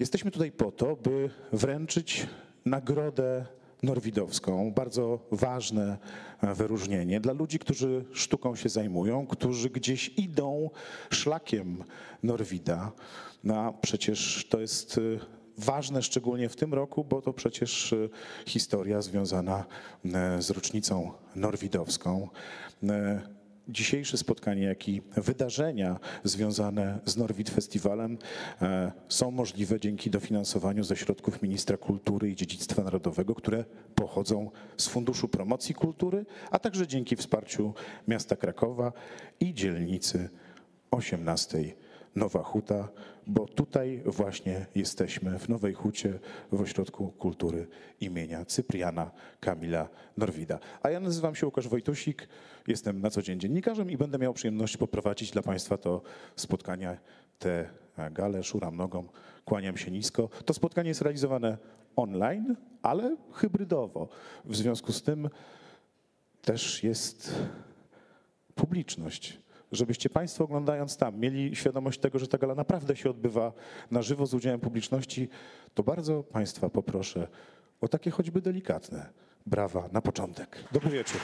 Jesteśmy tutaj po to, by wręczyć nagrodę norwidowską, bardzo ważne wyróżnienie dla ludzi, którzy sztuką się zajmują, którzy gdzieś idą szlakiem Norwida. No a przecież to jest ważne szczególnie w tym roku, bo to przecież historia związana z rocznicą norwidowską. Dzisiejsze spotkanie, jak i wydarzenia związane z Norwid Festiwalem są możliwe dzięki dofinansowaniu ze środków Ministra Kultury i Dziedzictwa Narodowego, które pochodzą z Funduszu Promocji Kultury, a także dzięki wsparciu miasta Krakowa i dzielnicy 18 Nowa Huta, bo tutaj właśnie jesteśmy w Nowej Hucie w Ośrodku Kultury imienia Cypriana Kamila Norwida. A ja nazywam się Łukasz Wojtusik, jestem na co dzień dziennikarzem i będę miał przyjemność poprowadzić dla Państwa to spotkanie, tę galę, szuram nogą, kłaniam się nisko. To spotkanie jest realizowane online, ale hybrydowo. W związku z tym też jest publiczność. Żebyście Państwo oglądając tam mieli świadomość tego, że ta gala naprawdę się odbywa na żywo z udziałem publiczności, to bardzo Państwa poproszę o takie choćby delikatne brawa na początek. Dobry wieczór.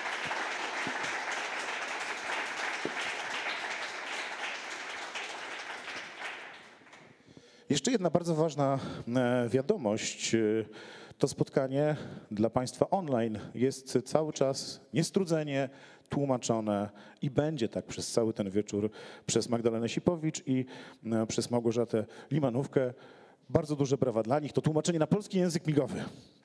Jeszcze jedna bardzo ważna wiadomość. To spotkanie dla Państwa online jest cały czas niestrudzenie tłumaczone i będzie tak przez cały ten wieczór przez Magdalenę Sipowicz i przez Małgorzatę Limanówkę. Bardzo duże brawa dla nich. To tłumaczenie na polski język migowy.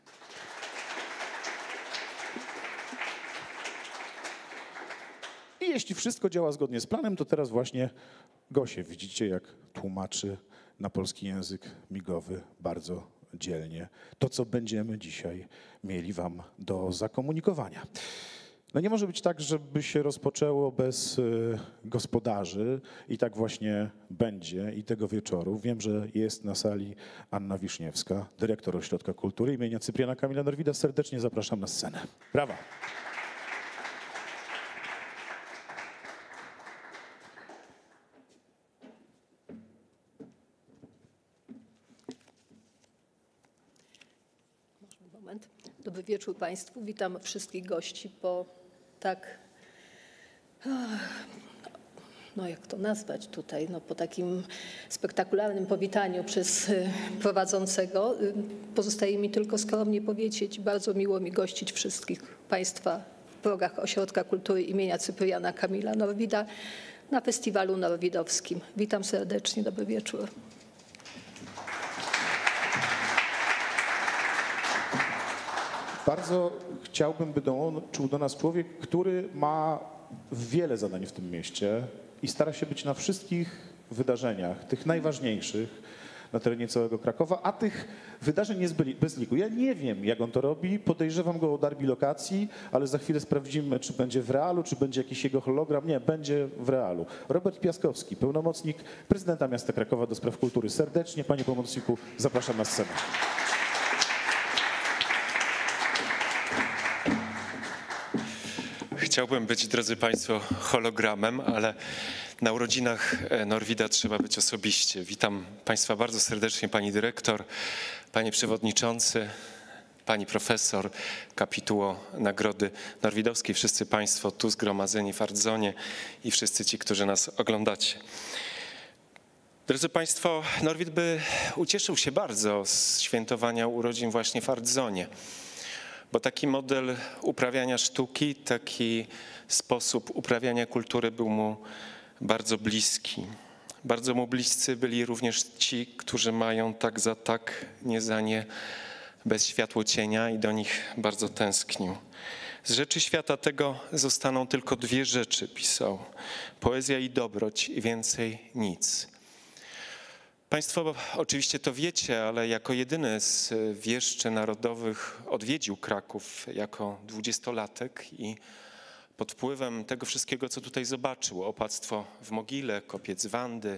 I jeśli wszystko działa zgodnie z planem, to teraz właśnie Gosię widzicie, jak tłumaczy na polski język migowy bardzo dzielnie to, co będziemy dzisiaj mieli Wam do zakomunikowania. No nie może być tak, żeby się rozpoczęło bez gospodarzy i tak właśnie będzie i tego wieczoru. Wiem, że jest na sali Anna Wiszniewska, dyrektor Ośrodka Kultury imienia Cypriana Kamila Norwida. Serdecznie zapraszam na scenę. Brawa. Dobry wieczór Państwu. Witam wszystkich gości po tak, no jak to nazwać tutaj, no po takim spektakularnym powitaniu przez prowadzącego. Pozostaje mi tylko skromnie powiedzieć, bardzo miło mi gościć wszystkich Państwa w progach Ośrodka Kultury imienia Cypriana Kamila Norwida na Festiwalu Norwidowskim. Witam serdecznie, dobry wieczór. Bardzo chciałbym, by dołączył do nas człowiek, który ma wiele zadań w tym mieście i stara się być na wszystkich wydarzeniach, tych najważniejszych na terenie całego Krakowa, a tych wydarzeń jest bez liku. Ja nie wiem, jak on to robi, podejrzewam go o dar bilokacji, ale za chwilę sprawdzimy, czy będzie w realu, czy będzie jakiś jego hologram. Nie, będzie w realu. Robert Piaskowski, pełnomocnik prezydenta miasta Krakowa do spraw kultury. Serdecznie, panie pełnomocniku, zapraszam na scenę. Chciałbym być, drodzy Państwo, hologramem, ale na urodzinach Norwida trzeba być osobiście. Witam Państwa bardzo serdecznie, pani dyrektor, panie przewodniczący, pani profesor, kapituło Nagrody Norwidowskiej, wszyscy Państwo tu zgromadzeni w Art-Zonie i wszyscy ci, którzy nas oglądacie. Drodzy Państwo, Norwid by ucieszył się bardzo z świętowania urodzin właśnie w Art-Zonie. Bo taki model uprawiania sztuki, taki sposób uprawiania kultury był mu bardzo bliski. Bardzo mu bliscy byli również ci, którzy mają tak za tak, nie za nie, bez światłocienia i do nich bardzo tęsknił. Z rzeczy świata tego zostaną tylko dwie rzeczy, pisał. Poezja i dobroć i więcej nic. Państwo oczywiście to wiecie, ale jako jedyny z wieszczy narodowych odwiedził Kraków jako 20-latek i pod wpływem tego wszystkiego, co tutaj zobaczył, opactwo w Mogile, kopiec Wandy,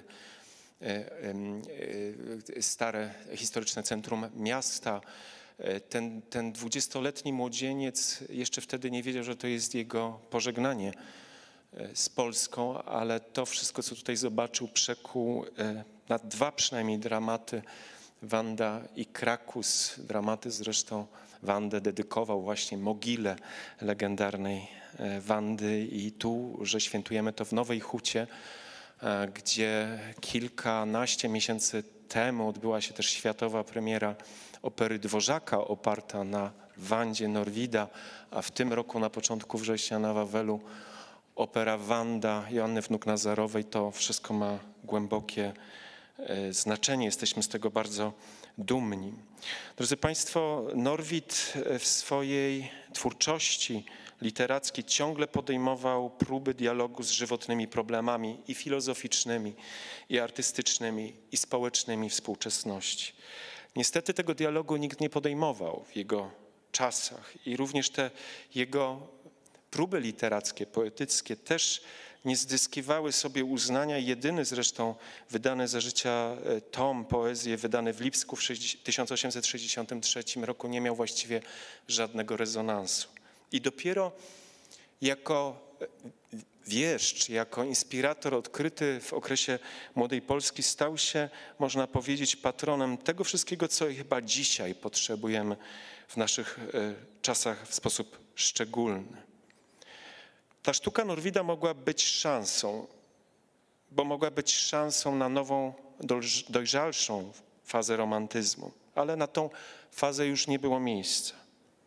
stare historyczne centrum miasta, ten 20-letni młodzieniec jeszcze wtedy nie wiedział, że to jest jego pożegnanie z Polską, ale to wszystko, co tutaj zobaczył, przekuł na dwa przynajmniej dramaty Wanda i Krakus, dramaty zresztą Wandę dedykował właśnie mogile legendarnej Wandy i tu, że świętujemy to w Nowej Hucie, gdzie kilkanaście miesięcy temu odbyła się też światowa premiera opery Dworzaka oparta na Wandzie Norwida, a w tym roku na początku września na Wawelu opera Wanda Joanny Wnuk-Nazarowej. To wszystko ma głębokie znaczenie. Jesteśmy z tego bardzo dumni. Drodzy Państwo, Norwid w swojej twórczości literackiej ciągle podejmował próby dialogu z żywotnymi problemami i filozoficznymi, i artystycznymi, i społecznymi współczesności. Niestety tego dialogu nikt nie podejmował w jego czasach i również te jego próby literackie, poetyckie też nie zyskiwały sobie uznania. Jedyny zresztą wydany za życia tom poezji, wydany w Lipsku w 1863 roku, nie miał właściwie żadnego rezonansu. I dopiero jako wieszcz, jako inspirator odkryty w okresie Młodej Polski stał się, można powiedzieć, patronem tego wszystkiego, co chyba dzisiaj potrzebujemy w naszych czasach w sposób szczególny. Ta sztuka Norwida mogła być szansą, bo mogła być szansą na nową, dojrzalszą fazę romantyzmu, ale na tą fazę już nie było miejsca.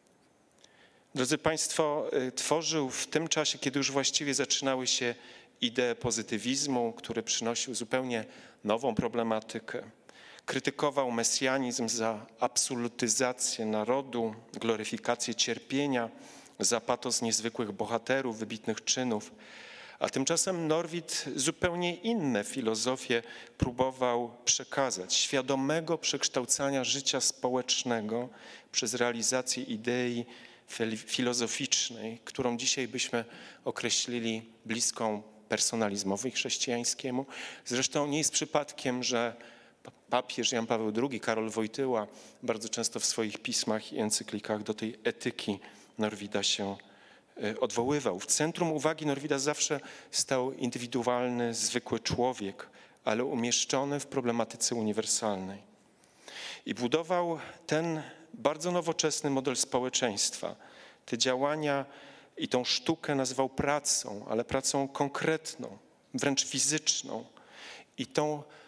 Drodzy Państwo, tworzył w tym czasie, kiedy już właściwie zaczynały się idee pozytywizmu, który przynosił zupełnie nową problematykę. Krytykował mesjanizm za absolutyzację narodu, gloryfikację cierpienia, za patos niezwykłych bohaterów, wybitnych czynów. A tymczasem Norwid zupełnie inne filozofie próbował przekazać. Świadomego przekształcania życia społecznego przez realizację idei filozoficznej, którą dzisiaj byśmy określili bliską personalizmowi chrześcijańskiemu. Zresztą nie jest przypadkiem, że papież Jan Paweł II, Karol Wojtyła bardzo często w swoich pismach i encyklikach do tej etyki Norwida się odwoływał. W centrum uwagi Norwida zawsze stał indywidualny, zwykły człowiek, ale umieszczony w problematyce uniwersalnej. I budował ten bardzo nowoczesny model społeczeństwa. Te działania i tą sztukę nazywał pracą, ale pracą konkretną, wręcz fizyczną. I z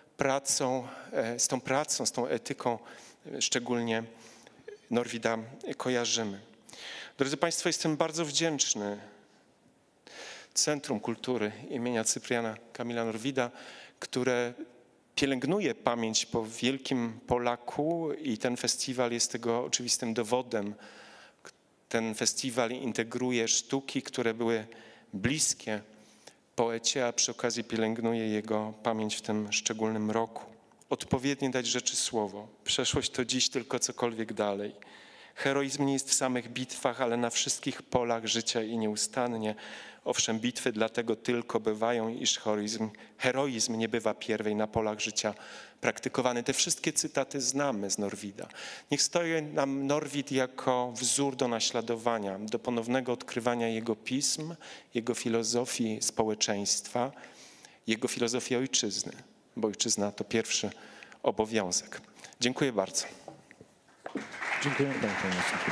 tą etyką szczególnie Norwida kojarzymy. Drodzy Państwo, jestem bardzo wdzięczny Centrum Kultury imienia Cypriana Kamila Norwida, które pielęgnuje pamięć po wielkim Polaku i ten festiwal jest tego oczywistym dowodem. Ten festiwal integruje sztuki, które były bliskie poecie, a przy okazji pielęgnuje jego pamięć w tym szczególnym roku. Odpowiednie dać rzeczy słowo. Przeszłość to dziś, tylko cokolwiek dalej. Heroizm nie jest w samych bitwach, ale na wszystkich polach życia i nieustannie. Owszem, bitwy dlatego tylko bywają, iż heroizm nie bywa pierwej na polach życia praktykowany. Te wszystkie cytaty znamy z Norwida. Niech stoi nam Norwid jako wzór do naśladowania, do ponownego odkrywania jego pism, jego filozofii społeczeństwa, jego filozofii ojczyzny, bo ojczyzna to pierwszy obowiązek. Dziękuję bardzo. Dziękuję panie pomocniku.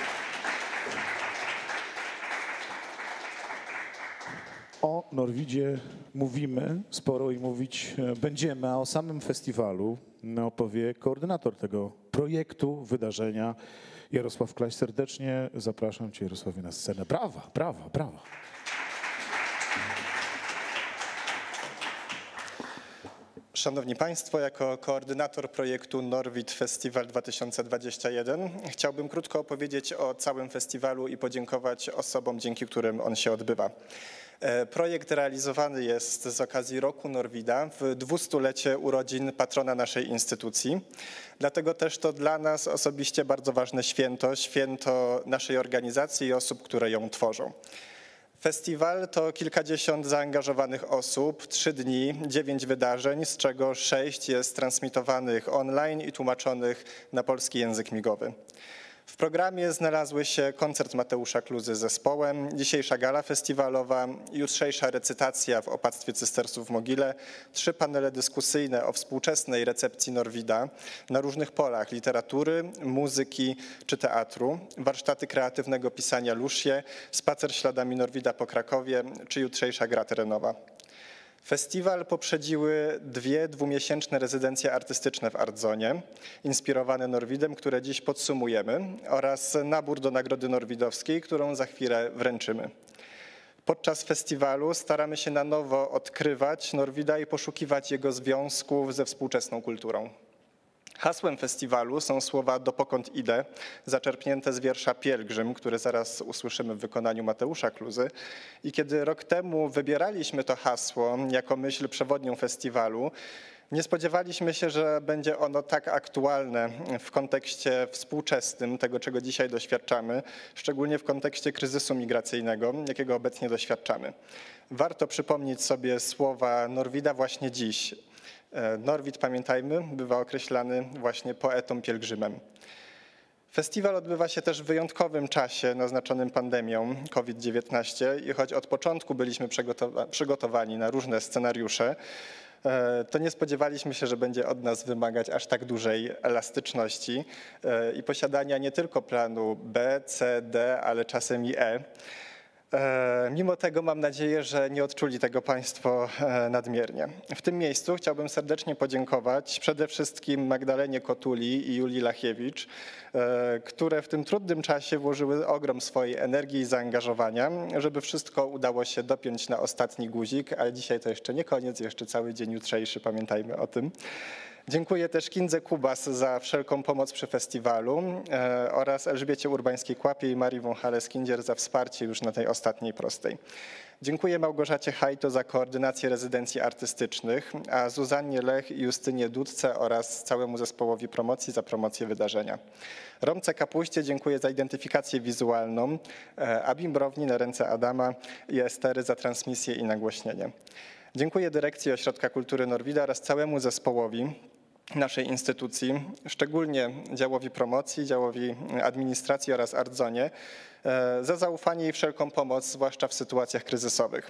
O Norwidzie mówimy sporo i mówić będziemy, a o samym festiwalu opowie koordynator tego projektu, wydarzenia Jarosław Klaś. Serdecznie zapraszam Cię, Jarosławie, na scenę. Brawa, brawa, brawa. Szanowni Państwo, jako koordynator projektu Norwid Festiwal 2021 chciałbym krótko opowiedzieć o całym festiwalu i podziękować osobom, dzięki którym on się odbywa. Projekt realizowany jest z okazji Roku Norwida w 200-lecie urodzin patrona naszej instytucji. Dlatego też to dla nas osobiście bardzo ważne święto, święto naszej organizacji i osób, które ją tworzą. Festiwal to kilkadziesiąt zaangażowanych osób, 3 dni, 9 wydarzeń, z czego 6 jest transmitowanych online i tłumaczonych na polski język migowy. W programie znalazły się koncert Mateusza Kluzy z zespołem, dzisiejsza gala festiwalowa, jutrzejsza recytacja w Opactwie Cystersów w Mogile, 3 panele dyskusyjne o współczesnej recepcji Norwida na różnych polach literatury, muzyki czy teatru, warsztaty kreatywnego pisania Lusie, spacer śladami Norwida po Krakowie czy jutrzejsza gra terenowa. Festiwal poprzedziły 2 dwumiesięczne rezydencje artystyczne w Ardzonie, inspirowane Norwidem, które dziś podsumujemy, oraz nabór do Nagrody Norwidowskiej, którą za chwilę wręczymy. Podczas festiwalu staramy się na nowo odkrywać Norwida i poszukiwać jego związków ze współczesną kulturą. Hasłem festiwalu są słowa "dopokąd idę", zaczerpnięte z wiersza Pielgrzym, który zaraz usłyszymy w wykonaniu Mateusza Kluzy. I kiedy rok temu wybieraliśmy to hasło jako myśl przewodnią festiwalu, nie spodziewaliśmy się, że będzie ono tak aktualne w kontekście współczesnym, tego czego dzisiaj doświadczamy, szczególnie w kontekście kryzysu migracyjnego, jakiego obecnie doświadczamy. Warto przypomnieć sobie słowa Norwida właśnie dziś. Norwid, pamiętajmy, bywa określany właśnie poetą pielgrzymem. Festiwal odbywa się też w wyjątkowym czasie naznaczonym pandemią COVID-19 i choć od początku byliśmy przygotowani na różne scenariusze, to nie spodziewaliśmy się, że będzie od nas wymagać aż tak dużej elastyczności i posiadania nie tylko planu B, C, D, ale czasem i E. Mimo tego mam nadzieję, że nie odczuli tego Państwo nadmiernie. W tym miejscu chciałbym serdecznie podziękować przede wszystkim Magdalenie Kotuli i Julii Lachiewicz, które w tym trudnym czasie włożyły ogrom swojej energii i zaangażowania, żeby wszystko udało się dopiąć na ostatni guzik, ale dzisiaj to jeszcze nie koniec, jeszcze cały dzień jutrzejszy, pamiętajmy o tym. Dziękuję też Kindze Kubas za wszelką pomoc przy festiwalu oraz Elżbiecie Urbańskiej-Kłapie i Marii Wąchale-Skindzier za wsparcie już na tej ostatniej prostej. Dziękuję Małgorzacie Hajto za koordynację rezydencji artystycznych, a Zuzannie Lech i Justynie Dudce oraz całemu zespołowi promocji za promocję wydarzenia. Romce Kapuście dziękuję za identyfikację wizualną, a Bimbrowni na ręce Adama i Estery za transmisję i nagłośnienie. Dziękuję Dyrekcji Ośrodka Kultury Norwida oraz całemu zespołowi naszej instytucji, szczególnie działowi promocji, działowi administracji oraz Ardzonie, za zaufanie i wszelką pomoc, zwłaszcza w sytuacjach kryzysowych.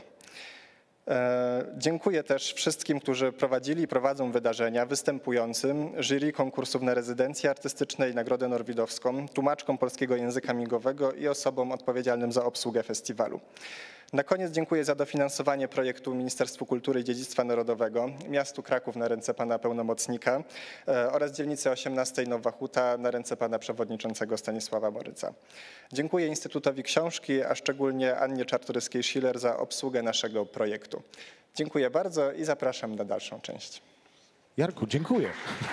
Dziękuję też wszystkim, którzy prowadzili i prowadzą wydarzenia, występującym, jury konkursów na rezydencję artystyczne i Nagrodę Norwidowską, tłumaczkom polskiego języka migowego i osobom odpowiedzialnym za obsługę festiwalu. Na koniec dziękuję za dofinansowanie projektu Ministerstwu Kultury i Dziedzictwa Narodowego, miastu Kraków na ręce pana pełnomocnika oraz dzielnicy 18 Nowa Huta na ręce pana przewodniczącego Stanisława Moryca. Dziękuję Instytutowi Książki, a szczególnie Annie Czartoryskiej-Schiller za obsługę naszego projektu. Dziękuję bardzo i zapraszam na dalszą część. Jarku, dziękuję.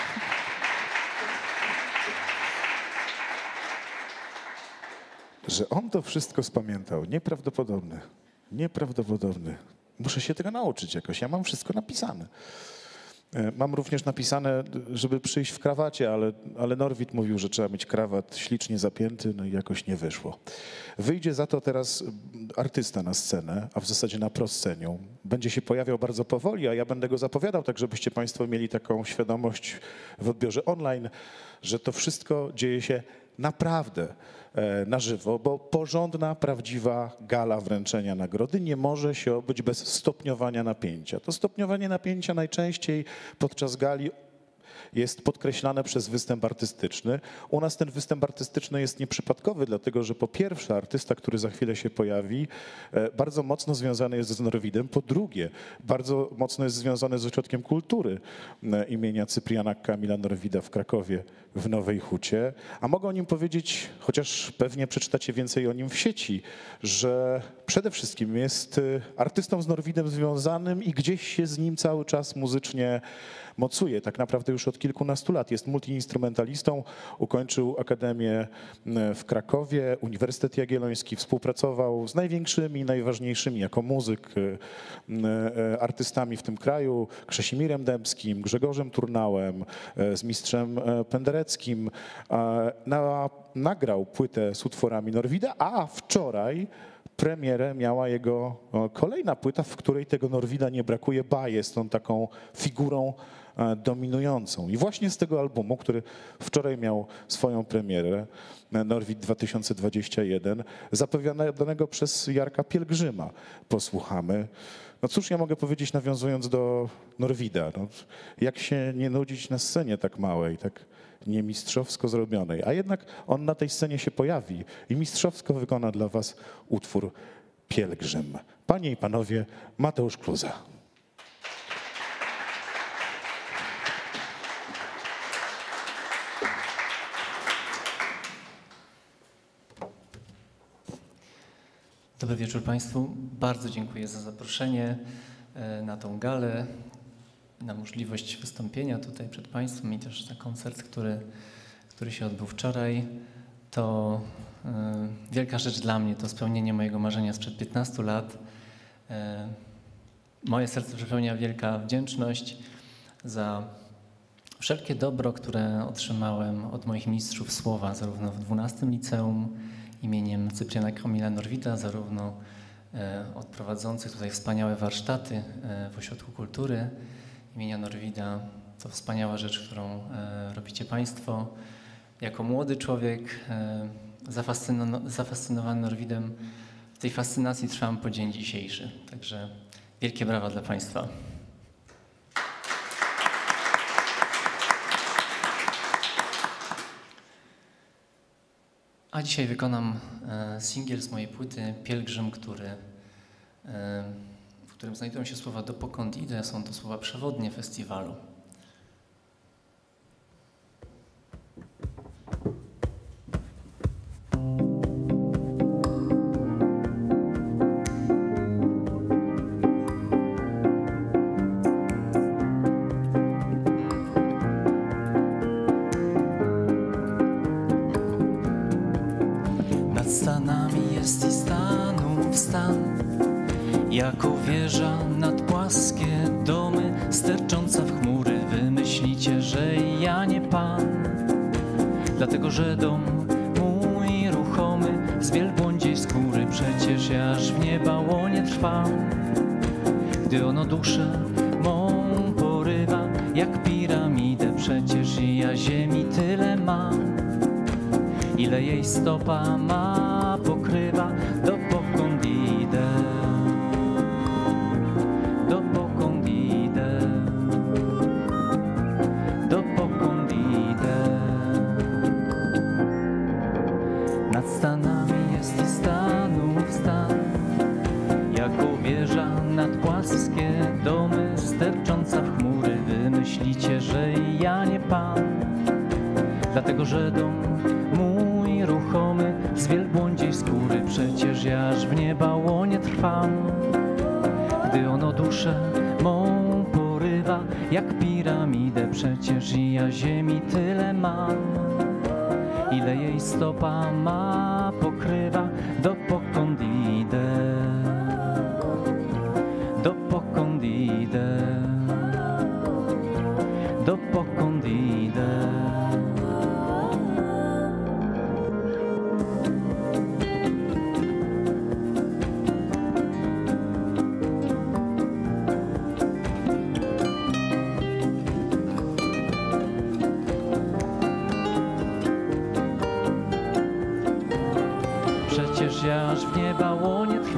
Że on to wszystko spamiętał. Nieprawdopodobne. Nieprawdopodobne. Muszę się tego nauczyć jakoś. Ja mam wszystko napisane. Mam również napisane, żeby przyjść w krawacie, ale Norwid mówił, że trzeba mieć krawat ślicznie zapięty, no i jakoś nie wyszło. Wyjdzie za to teraz artysta na scenę, a w zasadzie na proscenią. Będzie się pojawiał bardzo powoli, a ja będę go zapowiadał, tak żebyście Państwo mieli taką świadomość w odbiorze online, że to wszystko dzieje się naprawdę na żywo, bo porządna, prawdziwa gala wręczenia nagrody nie może się odbyć bez stopniowania napięcia. To stopniowanie napięcia najczęściej podczas gali jest podkreślane przez występ artystyczny. U nas ten występ artystyczny jest nieprzypadkowy, dlatego że po pierwsze artysta, który za chwilę się pojawi, bardzo mocno związany jest z Norwidem. Po drugie, bardzo mocno jest związany z Ośrodkiem Kultury imienia Cypriana Kamila Norwida w Krakowie w Nowej Hucie. A mogę o nim powiedzieć, chociaż pewnie przeczytacie więcej o nim w sieci, że przede wszystkim jest artystą z Norwidem związanym i gdzieś się z nim cały czas muzycznie mocuje. Tak naprawdę już od kilkunastu lat. Jest multiinstrumentalistą, ukończył Akademię w Krakowie, Uniwersytet Jagielloński, współpracował z największymi, najważniejszymi jako muzyk artystami w tym kraju, Krzesimirem Dębskim, Grzegorzem Turnałem, z mistrzem Pendereckim. Nagrał płytę z utworami Norwida, a wczoraj premierę miała jego kolejna płyta, w której tego Norwida nie brakuje, ba, jest on taką figurą dominującą. I właśnie z tego albumu, który wczoraj miał swoją premierę, Norwid 2021, zapowiadanego przez Jarka Pielgrzyma, posłuchamy. No cóż ja mogę powiedzieć, nawiązując do Norwida, no, jak się nie nudzić na scenie tak małej, tak niemistrzowsko zrobionej, a jednak on na tej scenie się pojawi i mistrzowsko wykona dla was utwór Pielgrzym. Panie i panowie, Mateusz Kluza. Dobry wieczór Państwu. Bardzo dziękuję za zaproszenie na tą galę, na możliwość wystąpienia tutaj przed Państwem i też za koncert, który się odbył wczoraj. To wielka rzecz dla mnie, to spełnienie mojego marzenia sprzed 15 lat. Moje serce przepełnia wielka wdzięczność za wszelkie dobro, które otrzymałem od moich mistrzów słowa, zarówno w 12 liceum imieniem Cypriana Kamila Norwida, zarówno od prowadzących tutaj wspaniałe warsztaty w Ośrodku Kultury imienia Norwida. To wspaniała rzecz, którą robicie Państwo. Jako młody człowiek zafascynowany Norwidem, w tej fascynacji trwam po dzień dzisiejszy. Także wielkie brawa dla Państwa. A dzisiaj wykonam singiel z mojej płyty Pielgrzym, w którym znajdują się słowa Dopokąd idę. Są to słowa przewodnie festiwalu. Nad stanami jest i stanów stan, jako wieża nad płaskie domy, stercząca w chmury. Wy myślicie, że ja nie Pan, dlatego że dom mój ruchomy z wielbłądziej skóry, przecież ja aż w nieba łonie trwam. Gdy ono duszę mą porywa, jak piramidę, przecież i ja ziemi tyle mam, ile jej stopa ma pokrywa. Dopokąd idę, dopokąd idę, dopokąd idę. Nad stanami jest i stanów stan, jako wieża nad płaskie domy, stercząca w chmury. Wy myślicie, że ja nie Pan, dlatego że dom mój ruchomy z wielbłądziej skóry, przecież ja aż w nieba łonie trwam. Gdy ono duszę mą porywa, jak piramidę, przecież i ja ziemi tyle mam, ile jej stopa ma pokrywa. Dopokąd idę, dopokąd idę, dopokąd idę. Przecież ja aż w nieba łonie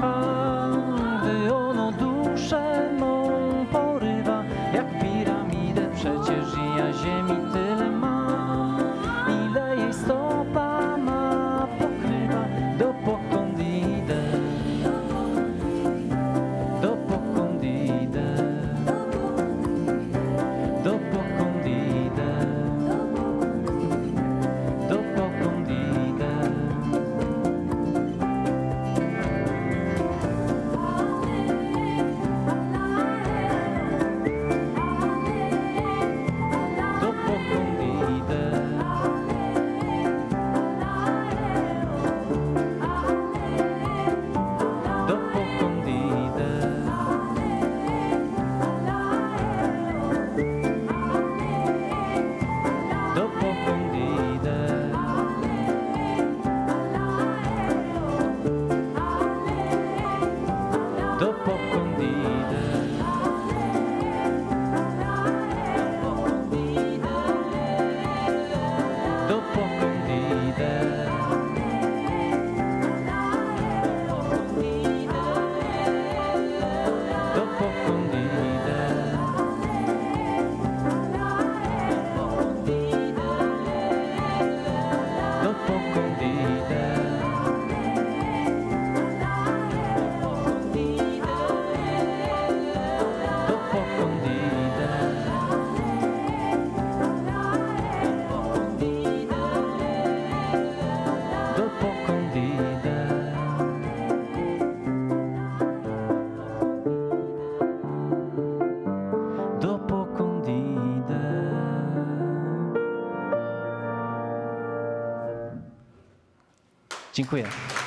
Dziękuję.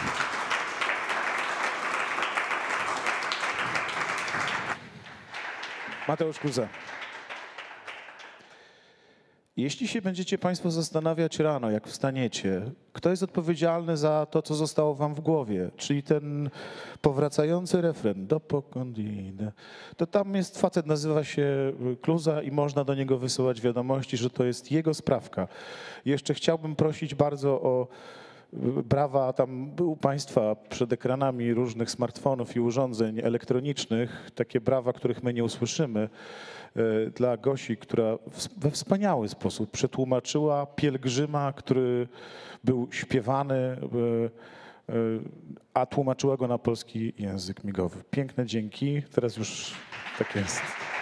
Mateusz Kuza. Jeśli się będziecie Państwo zastanawiać rano, jak wstaniecie, kto jest odpowiedzialny za to, co zostało Wam w głowie, czyli ten powracający refren, dopokąd idę, to tam jest facet, nazywa się Kluza i można do niego wysyłać wiadomości, że to jest jego sprawka. Jeszcze chciałbym prosić bardzo o brawa tam u Państwa przed ekranami różnych smartfonów i urządzeń elektronicznych, takie brawa, których my nie usłyszymy, dla Gosi, która we wspaniały sposób przetłumaczyła Pielgrzyma, który był śpiewany, a tłumaczyła go na polski język migowy. Piękne dzięki. Teraz już tak jest.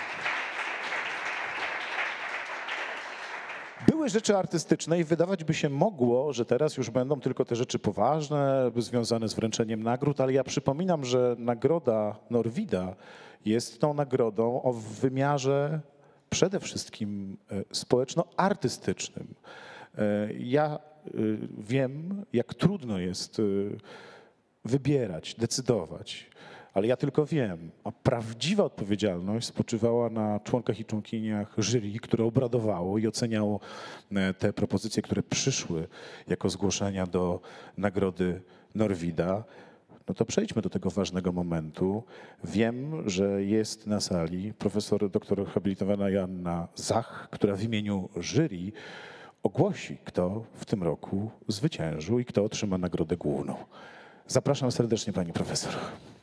Były rzeczy artystyczne i wydawać by się mogło, że teraz już będą tylko te rzeczy poważne, związane z wręczeniem nagród, ale ja przypominam, że nagroda Norwida jest tą nagrodą o wymiarze przede wszystkim społeczno-artystycznym. Ja wiem, jak trudno jest wybierać, decydować, ale ja tylko wiem, a prawdziwa odpowiedzialność spoczywała na członkach i członkiniach jury, które obradowało i oceniało te propozycje, które przyszły jako zgłoszenia do nagrody Norwida. No to przejdźmy do tego ważnego momentu. Wiem, że jest na sali profesor doktor habilitowana Joanna Zach, która w imieniu jury ogłosi, kto w tym roku zwyciężył i kto otrzyma nagrodę główną. Zapraszam serdecznie pani profesor.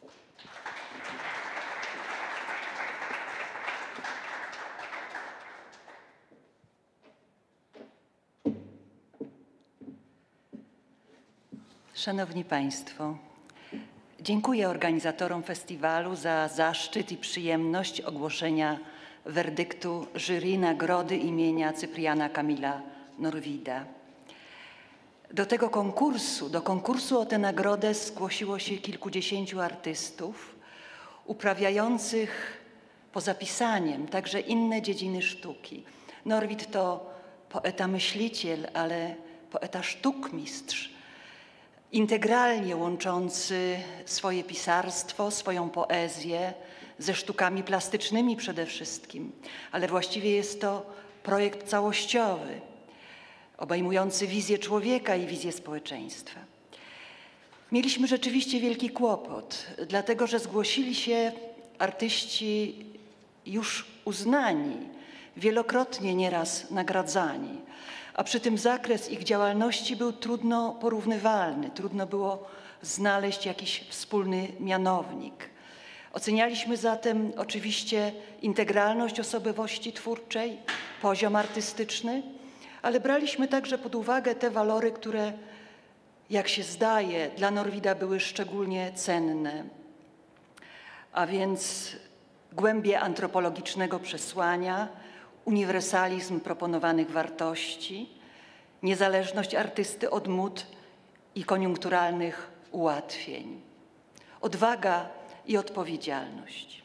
Szanowni Państwo, dziękuję organizatorom festiwalu za zaszczyt i przyjemność ogłoszenia werdyktu jury nagrody imienia Cypriana Kamila Norwida. Do tego konkursu o tę nagrodę zgłosiło się kilkudziesięciu artystów uprawiających poza pisaniem także inne dziedziny sztuki. Norwid to poeta-myśliciel, ale poeta-sztukmistrz, integralnie łączący swoje pisarstwo, swoją poezję ze sztukami plastycznymi przede wszystkim, ale właściwie jest to projekt całościowy, obejmujący wizję człowieka i wizję społeczeństwa. Mieliśmy rzeczywiście wielki kłopot, dlatego że zgłosili się artyści już uznani, wielokrotnie nieraz nagradzani, a przy tym zakres ich działalności był trudno porównywalny, trudno było znaleźć jakiś wspólny mianownik. Ocenialiśmy zatem oczywiście integralność osobowości twórczej, poziom artystyczny, ale braliśmy także pod uwagę te walory, które, jak się zdaje, dla Norwida były szczególnie cenne, a więc głębie antropologicznego przesłania, uniwersalizm proponowanych wartości, niezależność artysty od mód i koniunkturalnych ułatwień, odwaga i odpowiedzialność.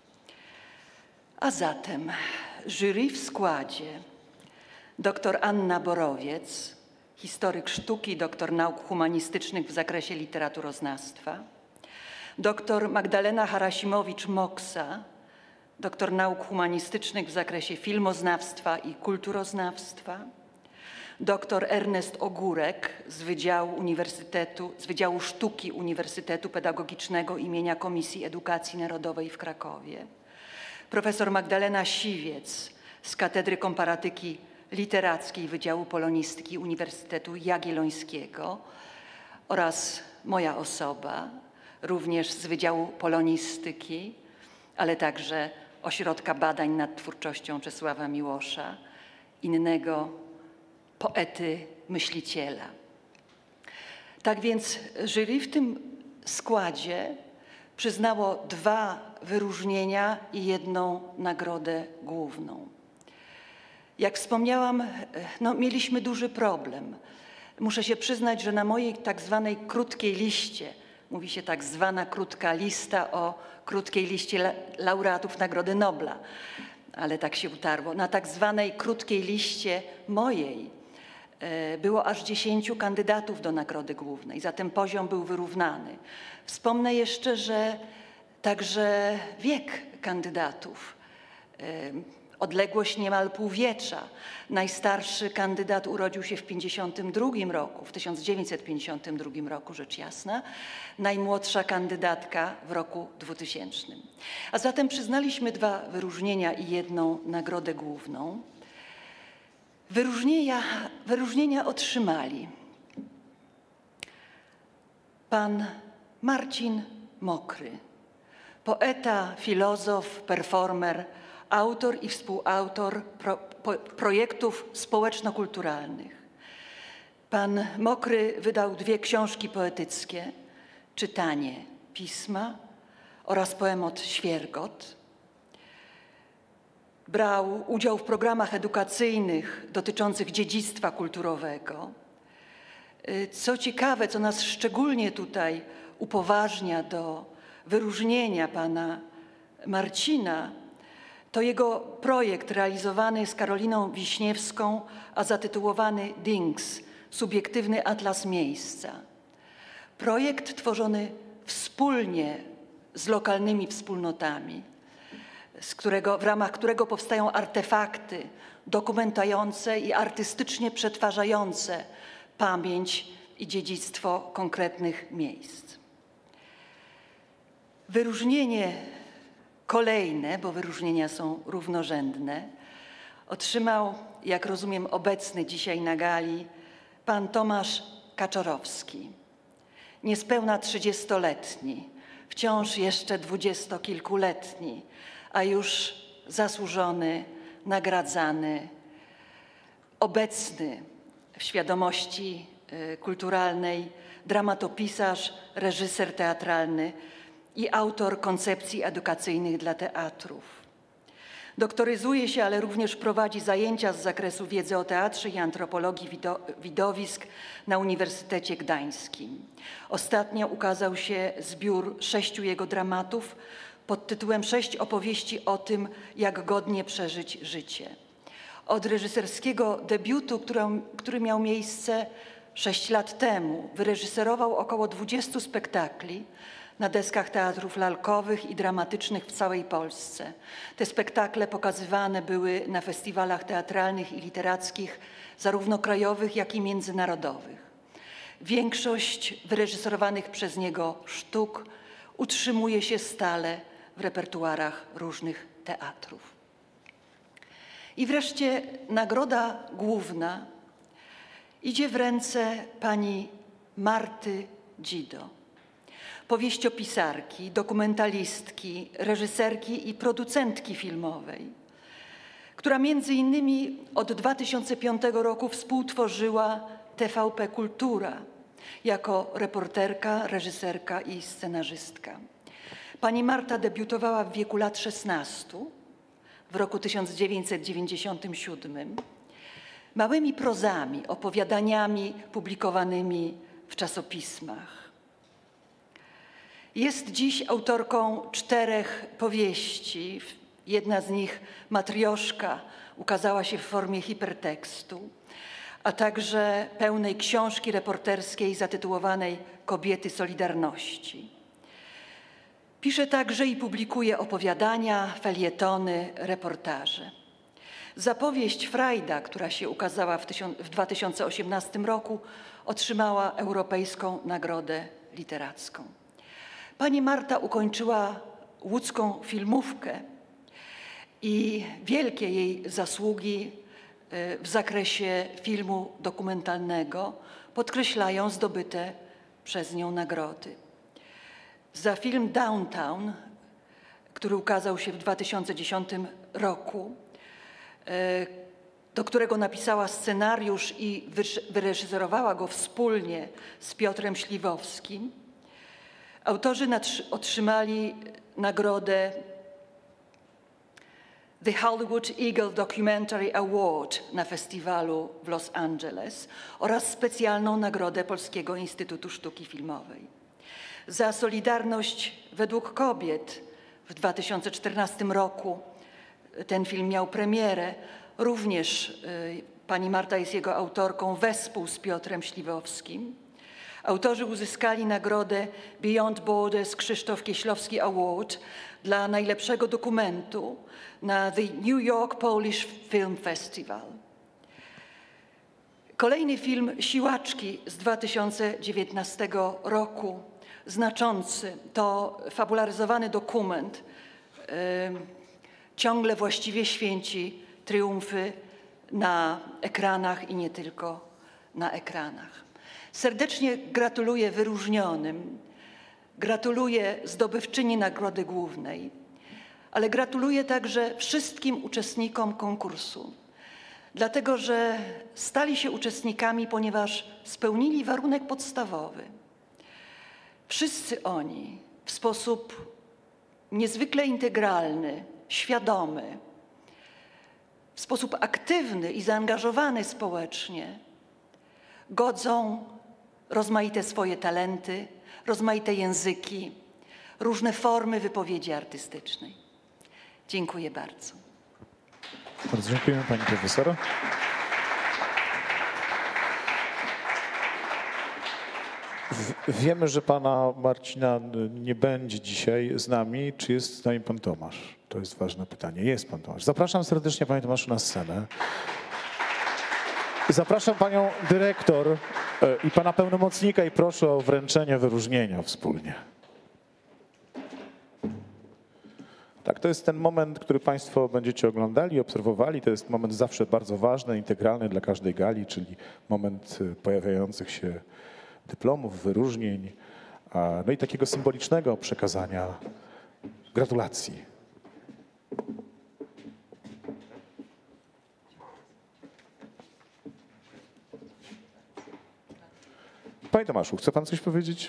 A zatem jury w składzie dr Anna Borowiec, historyk sztuki, doktor nauk humanistycznych w zakresie literaturoznawstwa, dr Magdalena Harasimowicz-Moksa, doktor nauk humanistycznych w zakresie filmoznawstwa i kulturoznawstwa, dr Ernest Ogórek z Wydziału Sztuki Uniwersytetu Pedagogicznego imienia Komisji Edukacji Narodowej w Krakowie, profesor Magdalena Siwiec z Katedry Komparatyki Literackiej Wydziału Polonistyki Uniwersytetu Jagiellońskiego oraz moja osoba, również z Wydziału Polonistyki, ale także Ośrodka Badań nad Twórczością Czesława Miłosza, innego poety, myśliciela. Tak więc jury w tym składzie przyznało 2 wyróżnienia i 1 nagrodę główną. Jak wspomniałam, mieliśmy duży problem. Muszę się przyznać, że na mojej tak zwanej krótkiej liście, mówi się tak zwana krótka lista o krótkiej liście laureatów Nagrody Nobla, ale tak się utarło. Na tak zwanej krótkiej liście mojej Było aż 10 kandydatów do nagrody głównej, zatem poziom był wyrównany. Wspomnę jeszcze, że także wiek kandydatów, odległość niemal półwiecza. Najstarszy kandydat urodził się w 1952 roku, w 1952 roku, rzecz jasna. Najmłodsza kandydatka w roku 2000. A zatem przyznaliśmy 2 wyróżnienia i 1 nagrodę główną. Wyróżnienia otrzymali pan Marcin Mokry, poeta, filozof, performer, autor i współautor projektów społeczno-kulturalnych. Pan Mokry wydał 2 książki poetyckie, Czytanie pisma oraz poemat Świergot. Brał udział w programach edukacyjnych dotyczących dziedzictwa kulturowego. Co ciekawe, co nas szczególnie tutaj upoważnia do wyróżnienia pana Marcina, to jego projekt realizowany z Karoliną Wiśniewską, a zatytułowany DINGS – Subiektywny Atlas Miejsca. Projekt tworzony wspólnie z lokalnymi wspólnotami, w ramach którego powstają artefakty dokumentujące i artystycznie przetwarzające pamięć i dziedzictwo konkretnych miejsc. Wyróżnienie kolejne, bo wyróżnienia są równorzędne, otrzymał, jak rozumiem, obecny dzisiaj na gali pan Tomasz Kaczorowski. Niespełna 30-letni, wciąż jeszcze 20-kilkuletni, a już zasłużony, nagradzany, obecny w świadomości kulturalnej dramatopisarz, reżyser teatralny i autor koncepcji edukacyjnych dla teatrów. Doktoryzuje się, ale również prowadzi zajęcia z zakresu wiedzy o teatrze i antropologii widowisk na Uniwersytecie Gdańskim. Ostatnio ukazał się zbiór 6 jego dramatów pod tytułem 6 opowieści o tym, jak godnie przeżyć życie. Od reżyserskiego debiutu, który miał miejsce 6 lat temu, wyreżyserował około 20 spektakli na deskach teatrów lalkowych i dramatycznych w całej Polsce. Te spektakle pokazywane były na festiwalach teatralnych i literackich, zarówno krajowych, jak i międzynarodowych. Większość wyreżyserowanych przez niego sztuk utrzymuje się stale w repertuarach różnych teatrów. I wreszcie nagroda główna idzie w ręce pani Marty Dzido, powieściopisarki, dokumentalistki, reżyserki i producentki filmowej, która między innymi od 2005 roku współtworzyła TVP Kultura jako reporterka, reżyserka i scenarzystka. Pani Marta debiutowała w wieku lat 16 w roku 1997 małymi prozami, opowiadaniami publikowanymi w czasopismach. Jest dziś autorką 4 powieści. Jedna z nich, Matrioszka, ukazała się w formie hipertekstu, a także pełnej książki reporterskiej zatytułowanej Kobiety Solidarności. Pisze także i publikuje opowiadania, felietony, reportaże. Za powieść Frajda, która się ukazała w 2018 roku, otrzymała Europejską Nagrodę Literacką. Pani Marta ukończyła łódzką filmówkę i wielkie jej zasługi w zakresie filmu dokumentalnego podkreślają zdobyte przez nią nagrody. Za film Downtown, który ukazał się w 2010 roku, do którego napisała scenariusz i wyreżyserowała go wspólnie z Piotrem Śliwowskim, autorzy otrzymali nagrodę The Hollywood Eagle Documentary Award na festiwalu w Los Angeles oraz specjalną nagrodę Polskiego Instytutu Sztuki Filmowej. Za Solidarność według kobiet w 2014 roku ten film miał premierę. Również pani Marta jest jego autorką wespół z Piotrem Śliwowskim. Autorzy uzyskali nagrodę Beyond Borders Krzysztof Kieślowski Award dla najlepszego dokumentu na The New York Polish Film Festival. Kolejny film Siłaczki z 2019 roku, znaczący, to fabularyzowany dokument Ciągle właściwie święci triumfy na ekranach i nie tylko na ekranach. Serdecznie gratuluję wyróżnionym, gratuluję zdobywczyni Nagrody Głównej, ale gratuluję także wszystkim uczestnikom konkursu, dlatego że stali się uczestnikami, ponieważ spełnili warunek podstawowy. Wszyscy oni w sposób niezwykle integralny, świadomy, w sposób aktywny i zaangażowany społecznie godzą rozmaite swoje talenty, rozmaite języki, różne formy wypowiedzi artystycznej. Dziękuję bardzo. Bardzo dziękujemy pani profesor. Wiemy, że pana Marcina nie będzie dzisiaj z nami. Czy jest z nami pan Tomasz? To jest ważne pytanie. Jest pan Tomasz. Zapraszam serdecznie panie Tomaszu na scenę. Zapraszam panią dyrektor i pana pełnomocnika i proszę o wręczenie wyróżnienia wspólnie. Tak, to jest ten moment, który państwo będziecie oglądali, obserwowali. To jest moment zawsze bardzo ważny, integralny dla każdej gali, czyli moment pojawiających się dyplomów, wyróżnień, no i takiego symbolicznego przekazania gratulacji. Panie Tomaszu, chce pan coś powiedzieć?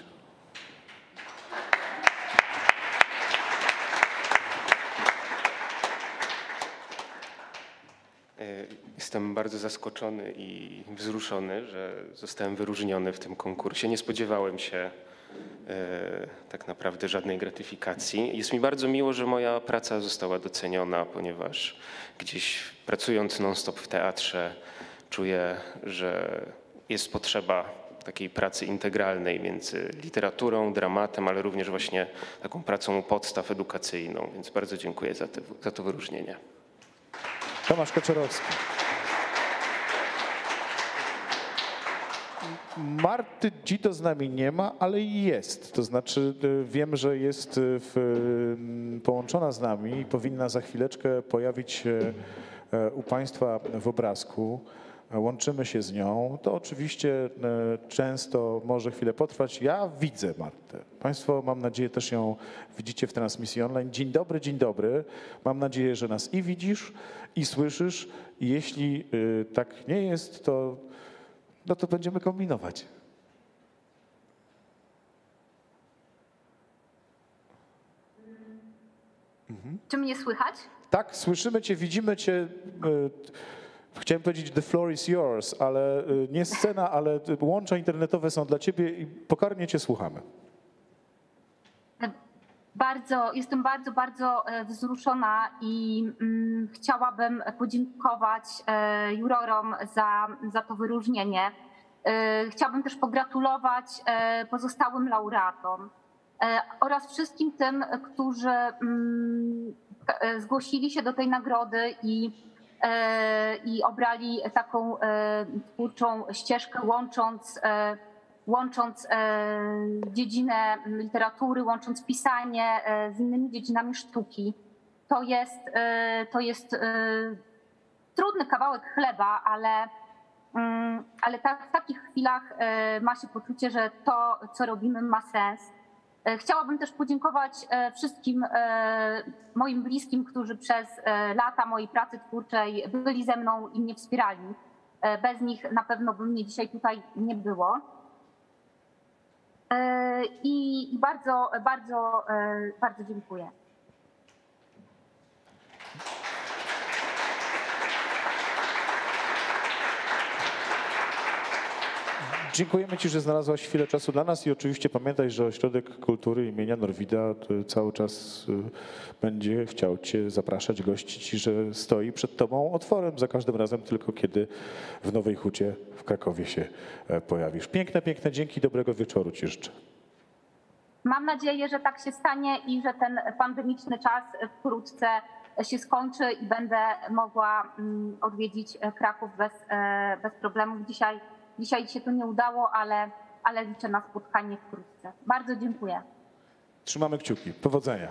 Jestem bardzo zaskoczony i wzruszony, że zostałem wyróżniony w tym konkursie. Nie spodziewałem się tak naprawdę żadnej gratyfikacji. Jest mi bardzo miło, że moja praca została doceniona, ponieważ gdzieś pracując non-stop w teatrze czuję, że jest potrzeba takiej pracy integralnej między literaturą, dramatem, ale również właśnie taką pracą u podstaw edukacyjną. Więc bardzo dziękuję za to wyróżnienie. Tomasz Kaczorowski. Marty Dzito z nami nie ma, ale jest. To znaczy wiem, że jest połączona z nami i powinna za chwileczkę pojawić się u państwa w obrazku. Łączymy się z nią. To oczywiście często może chwilę potrwać. Ja widzę Martę. Państwo, mam nadzieję, też ją widzicie w transmisji online. Dzień dobry, dzień dobry. Mam nadzieję, że nas i widzisz, i słyszysz. I jeśli tak nie jest, to będziemy kombinować. Czy mnie słychać? Tak, słyszymy cię, widzimy cię. Chciałem powiedzieć the floor is yours, ale nie scena, ale łącza internetowe są dla ciebie i pokornie cię słuchamy. Jestem bardzo wzruszona i chciałabym podziękować jurorom za to wyróżnienie. Chciałabym też pogratulować pozostałym laureatom oraz wszystkim tym, którzy zgłosili się do tej nagrody i obrali taką twórczą ścieżkę, łącząc dziedzinę literatury, łącząc pisanie z innymi dziedzinami sztuki. To jest trudny kawałek chleba, ale w takich chwilach ma się poczucie, że to, co robimy, ma sens. Chciałabym też podziękować wszystkim moim bliskim, którzy przez lata mojej pracy twórczej byli ze mną i mnie wspierali. Bez nich na pewno by mnie dzisiaj tutaj nie było. I bardzo dziękuję. Dziękujemy Ci, że znalazłaś chwilę czasu dla nas i oczywiście pamiętaj, że Ośrodek Kultury imienia Norwida cały czas będzie chciał Cię zapraszać, gościć i że stoi przed Tobą otworem za każdym razem, tylko kiedy w Nowej Hucie w Krakowie się pojawisz. Piękne, piękne dzięki, dobrego wieczoru Ci życzę. Mam nadzieję, że tak się stanie i że ten pandemiczny czas wkrótce się skończy i będę mogła odwiedzić Kraków bez problemów. Dzisiaj się to nie udało, ale liczę na spotkanie wkrótce. Bardzo dziękuję. Trzymamy kciuki. Powodzenia.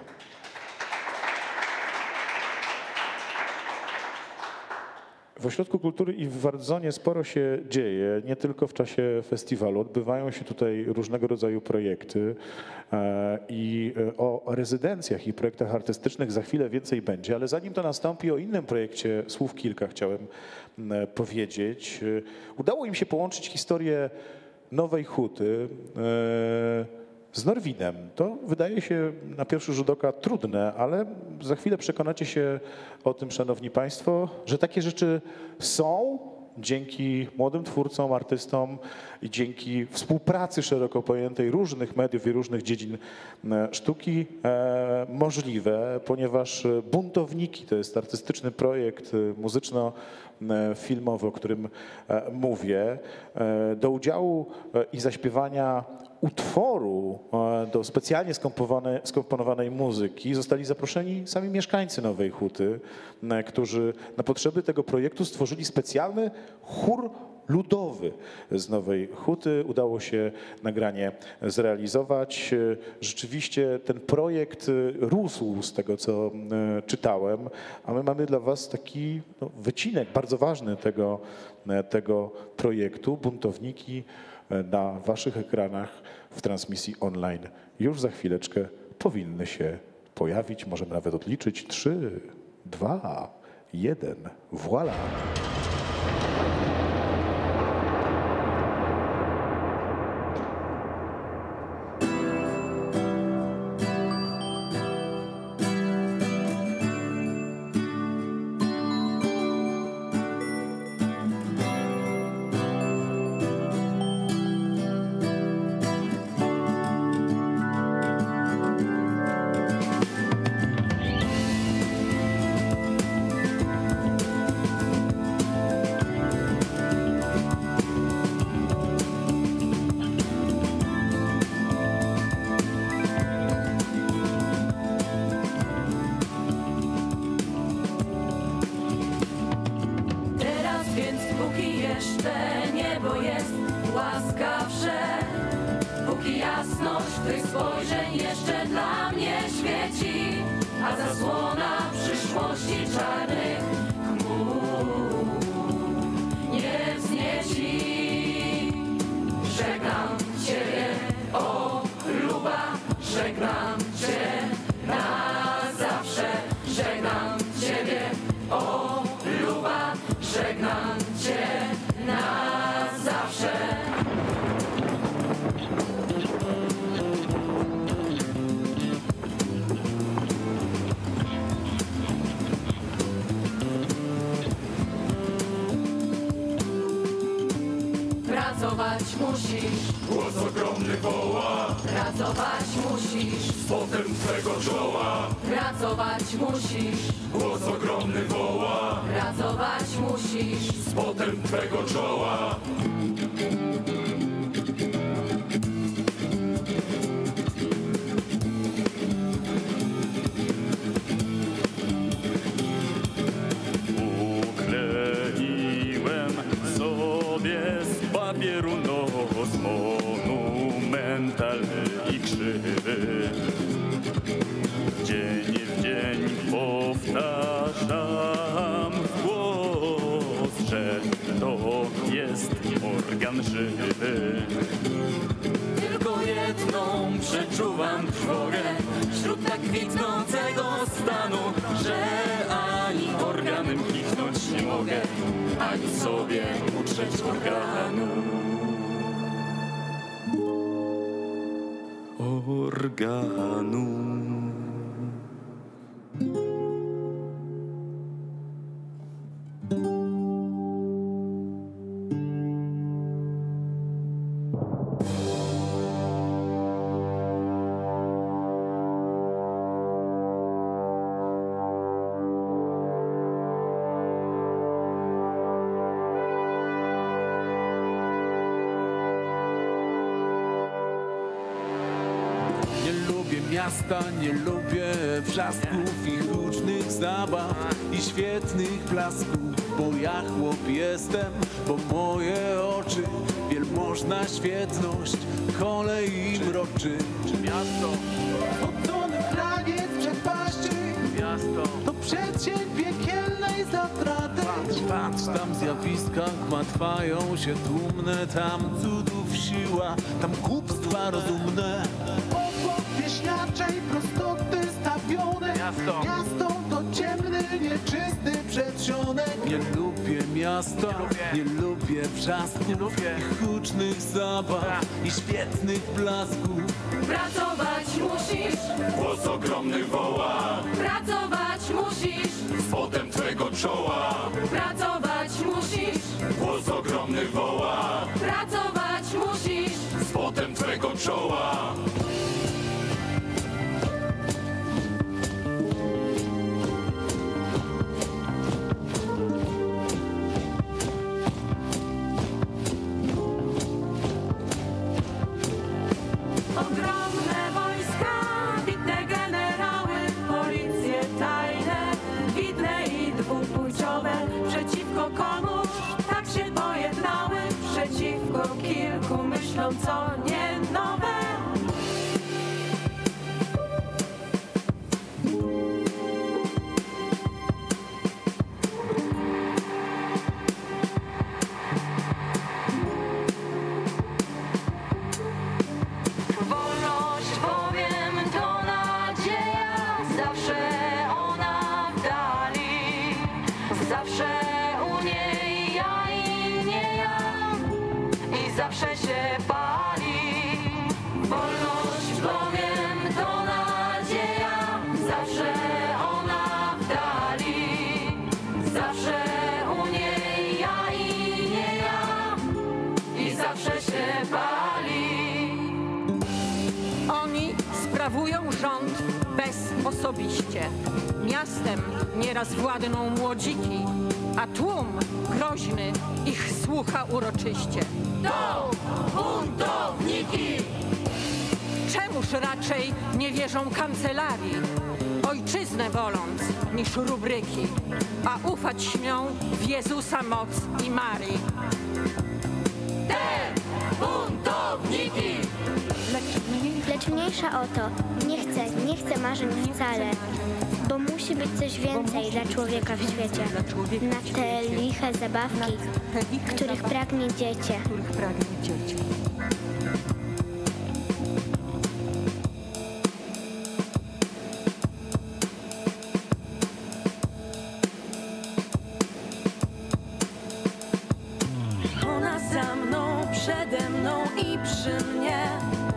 W Ośrodku Kultury i w Wardzonie sporo się dzieje, nie tylko w czasie festiwalu. Odbywają się tutaj różnego rodzaju projekty i o rezydencjach i projektach artystycznych za chwilę więcej będzie, ale zanim to nastąpi, o innym projekcie słów kilka chciałem powiedzieć. Udało im się połączyć historię Nowej Huty z Norwidem. To wydaje się na pierwszy rzut oka trudne, ale za chwilę przekonacie się o tym, szanowni państwo, że takie rzeczy są dzięki młodym twórcom, artystom i dzięki współpracy szeroko pojętej różnych mediów i różnych dziedzin sztuki możliwe, ponieważ Buntowniki to jest artystyczny projekt muzyczno-filmowy, o którym mówię. Do udziału i zaśpiewania utworu do specjalnie skomponowanej muzyki zostali zaproszeni sami mieszkańcy Nowej Huty, którzy na potrzeby tego projektu stworzyli specjalny chór ludowy z Nowej Huty. Udało się nagranie zrealizować. Rzeczywiście ten projekt rósł z tego, co czytałem, a my mamy dla was taki wycinek bardzo ważny tego projektu. Buntowniki na waszych ekranach w transmisji online już za chwileczkę powinny się pojawić. Możemy nawet odliczyć 3, 2, 1. Voilà! Pracować musisz, Głos ogromny woła, pracować musisz, z potem twego czoła. pracować musisz, Głos ogromny woła, pracować musisz. z potem twego czoła. Ukleiłem sobie z papieru nos monumentalny i krzywy. Dzień w dzień powtarzam w głos, że to jest organ żywy. Tylko jedną przeczuwam trwogę wśród tak kwitnącego stanu, że ani organem kichnąć nie mogę, ani sobie utrzeć organu. Organu. miasta, nie lubię wrzasków i hucznych zabaw i świetnych blasków, bo ja chłop jestem, bo moje oczy wielmożna świetność kolei mroczy. Miasto otoczone kraniec przepaści, miasto to przedsięg piekielnej zatraty. Patrz, tam w zjawiskach ma trwają się tłumne, tam cudów siła, tam głupstwa rozumne. Obok wieśniaczej prostoty stawione, miasto to ciemny, nieczysty przedsionek. Nie lubię miasta, nie lubię wrzasków i hucznych zabaw i świetnych blasków. Pracować musisz, Głos ogromny woła, pracować musisz, z potem twego czoła. pracować musisz, Głos ogromny woła, pracować musisz. z potem twego czoła. Ogromne wojska, bitne generały, policje tajne, widne i dwupłciowe. Przeciwko komuś tak się pojednały, przeciwko kilku myślom, co nie nowe. Wolność bowiem to nadzieja, zawsze ona w dali, zawsze u niej ja i nie ja, i zawsze się pali. Wolność bowiem to nadzieja, zawsze ona w dali, zawsze u niej ja i nie ja, i zawsze się pali. Oni sprawują rząd bezosobiście. Miastem nieraz władną młodziki, a tłum groźny ich słucha uroczyście. To buntowniki! Czemuż raczej nie wierzą kancelarii, ojczyznę woląc niż rubryki, a ufać śmią w Jezusa moc i Marii. Te buntowniki! Lecz mniejsza o to, nie chcę marzeń wcale, bo musi być coś więcej dla człowieka w świecie, na te liche zabawki, których pragnie dziecię. Ona za mną, przede mną i przy mnie.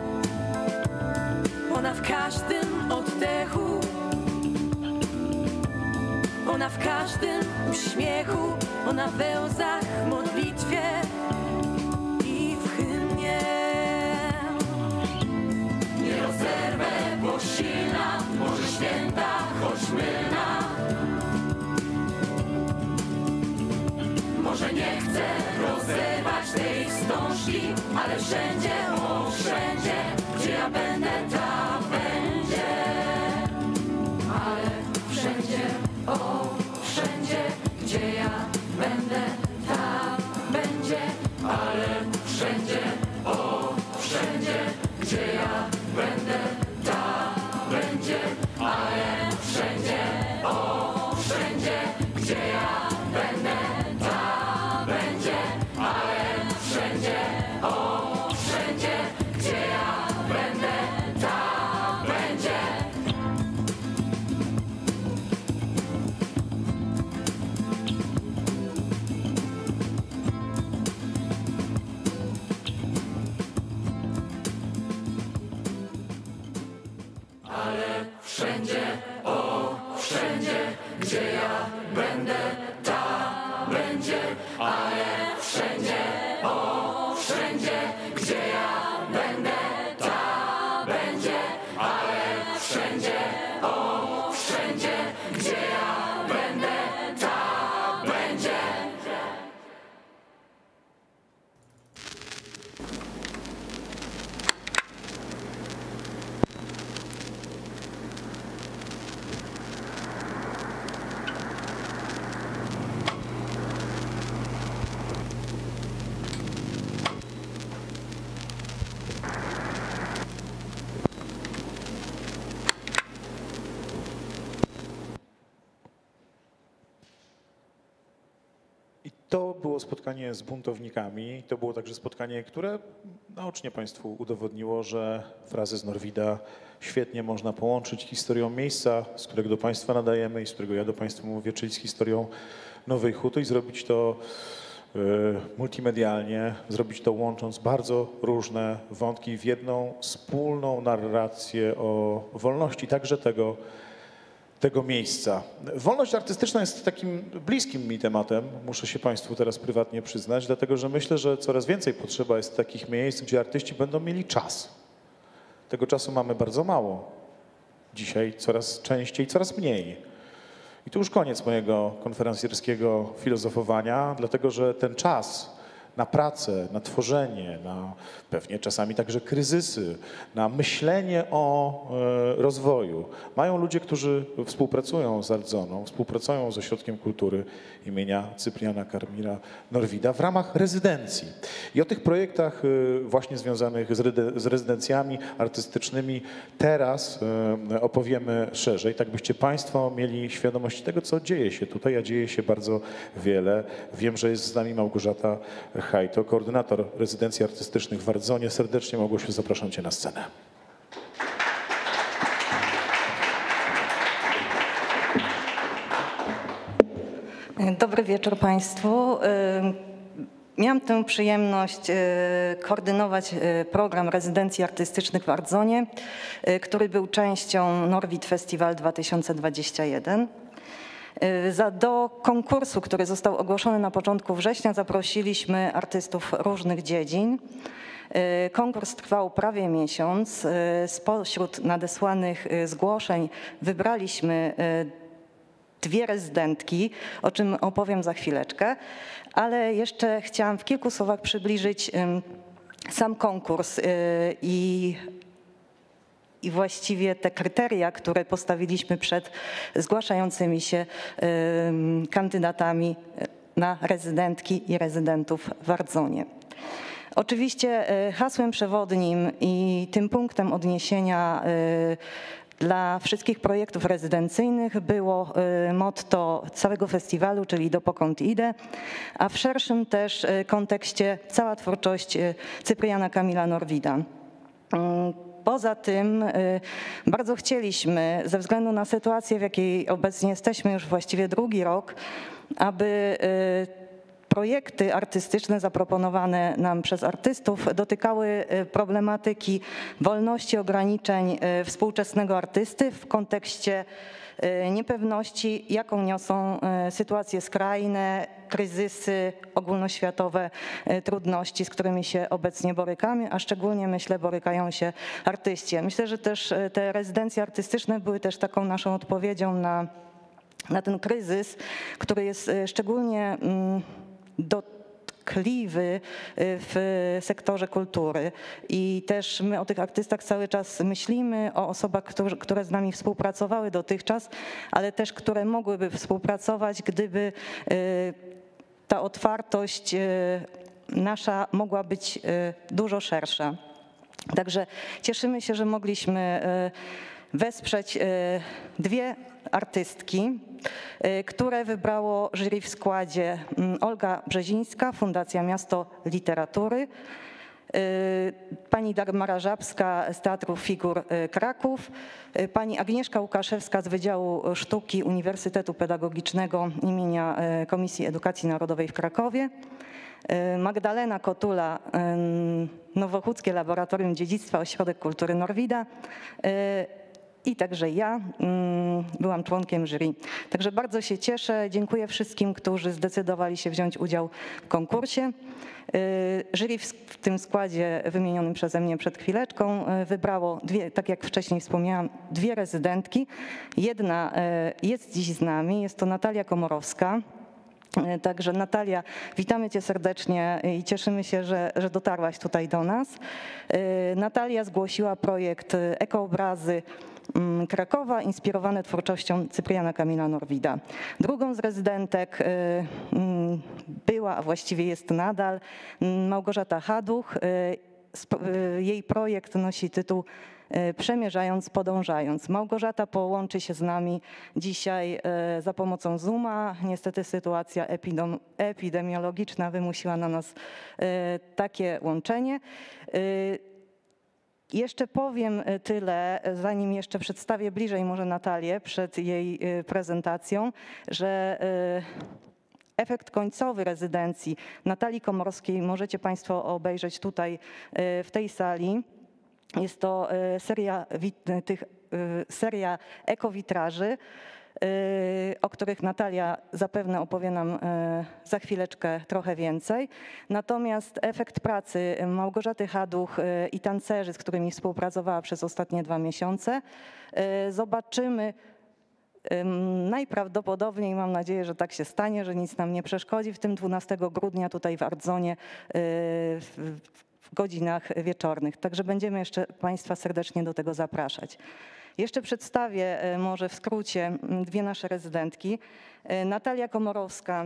Ona w każdym oddechu, ona w każdym uśmiechu, ona we łzach, modlitwie i w hymnie. Nie rozerwę, bo silna, może święta, choć mylna. Może nie chcę rozerwać tej wstążki, ale wszędzie, o wszędzie, gdzie ja będę, tam będzie. Ale wszędzie, o wszędzie, gdzie ja będę, tam będzie. Ale wszędzie, o wszędzie, gdzie ja będę, tam będzie. Ale wszędzie, o wszędzie, gdzie ja będę, tam będzie. Ale wszędzie, o wszędzie, gdzie ja będę, tam będzie. I to było spotkanie z buntownikami. To było także spotkanie, które naocznie Państwu udowodniło, że frazy z Norwida świetnie można połączyć historią miejsca, z którego do Państwa nadajemy i z którego ja do Państwa mówię, czyli z historią Nowej Huty i zrobić to multimedialnie, zrobić to łącząc bardzo różne wątki w jedną wspólną narrację o wolności także tego miejsca. Wolność artystyczna jest takim bliskim mi tematem, muszę się Państwu teraz prywatnie przyznać, dlatego że myślę, że coraz więcej potrzeba jest takich miejsc, gdzie artyści będą mieli czas. Tego czasu mamy bardzo mało. Dzisiaj coraz częściej, coraz mniej. I tu już koniec mojego konferencjerskiego filozofowania, dlatego że ten czas na pracę, na tworzenie, na pewnie czasami także kryzysy, na myślenie o rozwoju mają ludzie, którzy współpracują z Art-Zoną, współpracują z Ośrodkiem Kultury imienia Cypriana Kamila Norwida w ramach rezydencji. I o tych projektach właśnie związanych z rezydencjami artystycznymi teraz opowiemy szerzej, tak byście Państwo mieli świadomość tego, co dzieje się tutaj, a dzieje się bardzo wiele. Wiem, że jest z nami Małgorzata Hajto, koordynator rezydencji artystycznych w Art-Zonie. Serdecznie, Małgosiu, zapraszam Cię na scenę. Dobry wieczór Państwu. Miałam tę przyjemność koordynować program rezydencji artystycznych w Art-Zonie, który był częścią Norwid Festival 2021. Do konkursu, który został ogłoszony na początku września, zaprosiliśmy artystów różnych dziedzin. Konkurs trwał prawie miesiąc. Spośród nadesłanych zgłoszeń wybraliśmy 2 rezydentki, o czym opowiem za chwileczkę, ale jeszcze chciałam w kilku słowach przybliżyć sam konkurs i właściwie te kryteria, które postawiliśmy przed zgłaszającymi się kandydatami na rezydentki i rezydentów w Art-Zonie. Oczywiście hasłem przewodnim i tym punktem odniesienia dla wszystkich projektów rezydencyjnych było motto całego festiwalu, czyli Dopokąd idę, a w szerszym też kontekście cała twórczość Cypriana Kamila Norwida. Poza tym bardzo chcieliśmy, ze względu na sytuację, w jakiej obecnie jesteśmy już właściwie drugi rok, aby projekty artystyczne zaproponowane nam przez artystów dotykały problematyki wolności, ograniczeń współczesnego artysty w kontekście niepewności, jaką niosą sytuacje skrajne, kryzysy, ogólnoświatowe trudności, z którymi się obecnie borykamy, a szczególnie, myślę, borykają się artyści. Myślę, że też te rezydencje artystyczne były też taką naszą odpowiedzią na ten kryzys, który jest szczególnie dotkliwy w sektorze kultury i też my o tych artystach cały czas myślimy, o osobach, które z nami współpracowały dotychczas, ale też które mogłyby współpracować, gdyby ta otwartość nasza mogła być dużo szersza. Także cieszymy się, że mogliśmy wesprzeć 2 artystki, które wybrało jury w składzie Olga Brzezińska, Fundacja Miasto Literatury, pani Dagmara Żabska z Teatru Figur Kraków, pani Agnieszka Łukaszewska z Wydziału Sztuki Uniwersytetu Pedagogicznego imienia Komisji Edukacji Narodowej w Krakowie, Magdalena Kotula, Nowochódzkie Laboratorium Dziedzictwa Ośrodek Kultury Norwida i także ja byłam członkiem jury. Także bardzo się cieszę. Dziękuję wszystkim, którzy zdecydowali się wziąć udział w konkursie. Jury w tym składzie wymienionym przeze mnie przed chwileczką wybrało 2, tak jak wcześniej wspomniałam, 2 rezydentki. Jedna jest dziś z nami, jest to Natalia Komorowska. Także Natalia, witamy Cię serdecznie i cieszymy się, że dotarłaś tutaj do nas. Natalia zgłosiła projekt Ekoobrazy Krakowa, inspirowane twórczością Cypriana Kamila Norwida. Drugą z rezydentek była, a właściwie jest nadal, Małgorzata Haduch. Jej projekt nosi tytuł Przemierzając, podążając. Małgorzata połączy się z nami dzisiaj za pomocą Zooma. Niestety sytuacja epidemiologiczna wymusiła na nas takie łączenie. Jeszcze powiem tyle, zanim jeszcze przedstawię bliżej może Natalię przed jej prezentacją, że efekt końcowy rezydencji Natalii Komorowskiej możecie Państwo obejrzeć tutaj w tej sali. Jest to seria ekowitraży, o których Natalia zapewne opowie nam za chwileczkę trochę więcej. Natomiast efekt pracy Małgorzaty Haduch i tancerzy, z którymi współpracowała przez ostatnie 2 miesiące, zobaczymy najprawdopodobniej, mam nadzieję, że tak się stanie, że nic nam nie przeszkodzi, w tym 12 grudnia tutaj w Ardzonie w godzinach wieczornych. Także będziemy jeszcze Państwa serdecznie do tego zapraszać. Jeszcze przedstawię może w skrócie 2 nasze rezydentki. Natalia Komorowska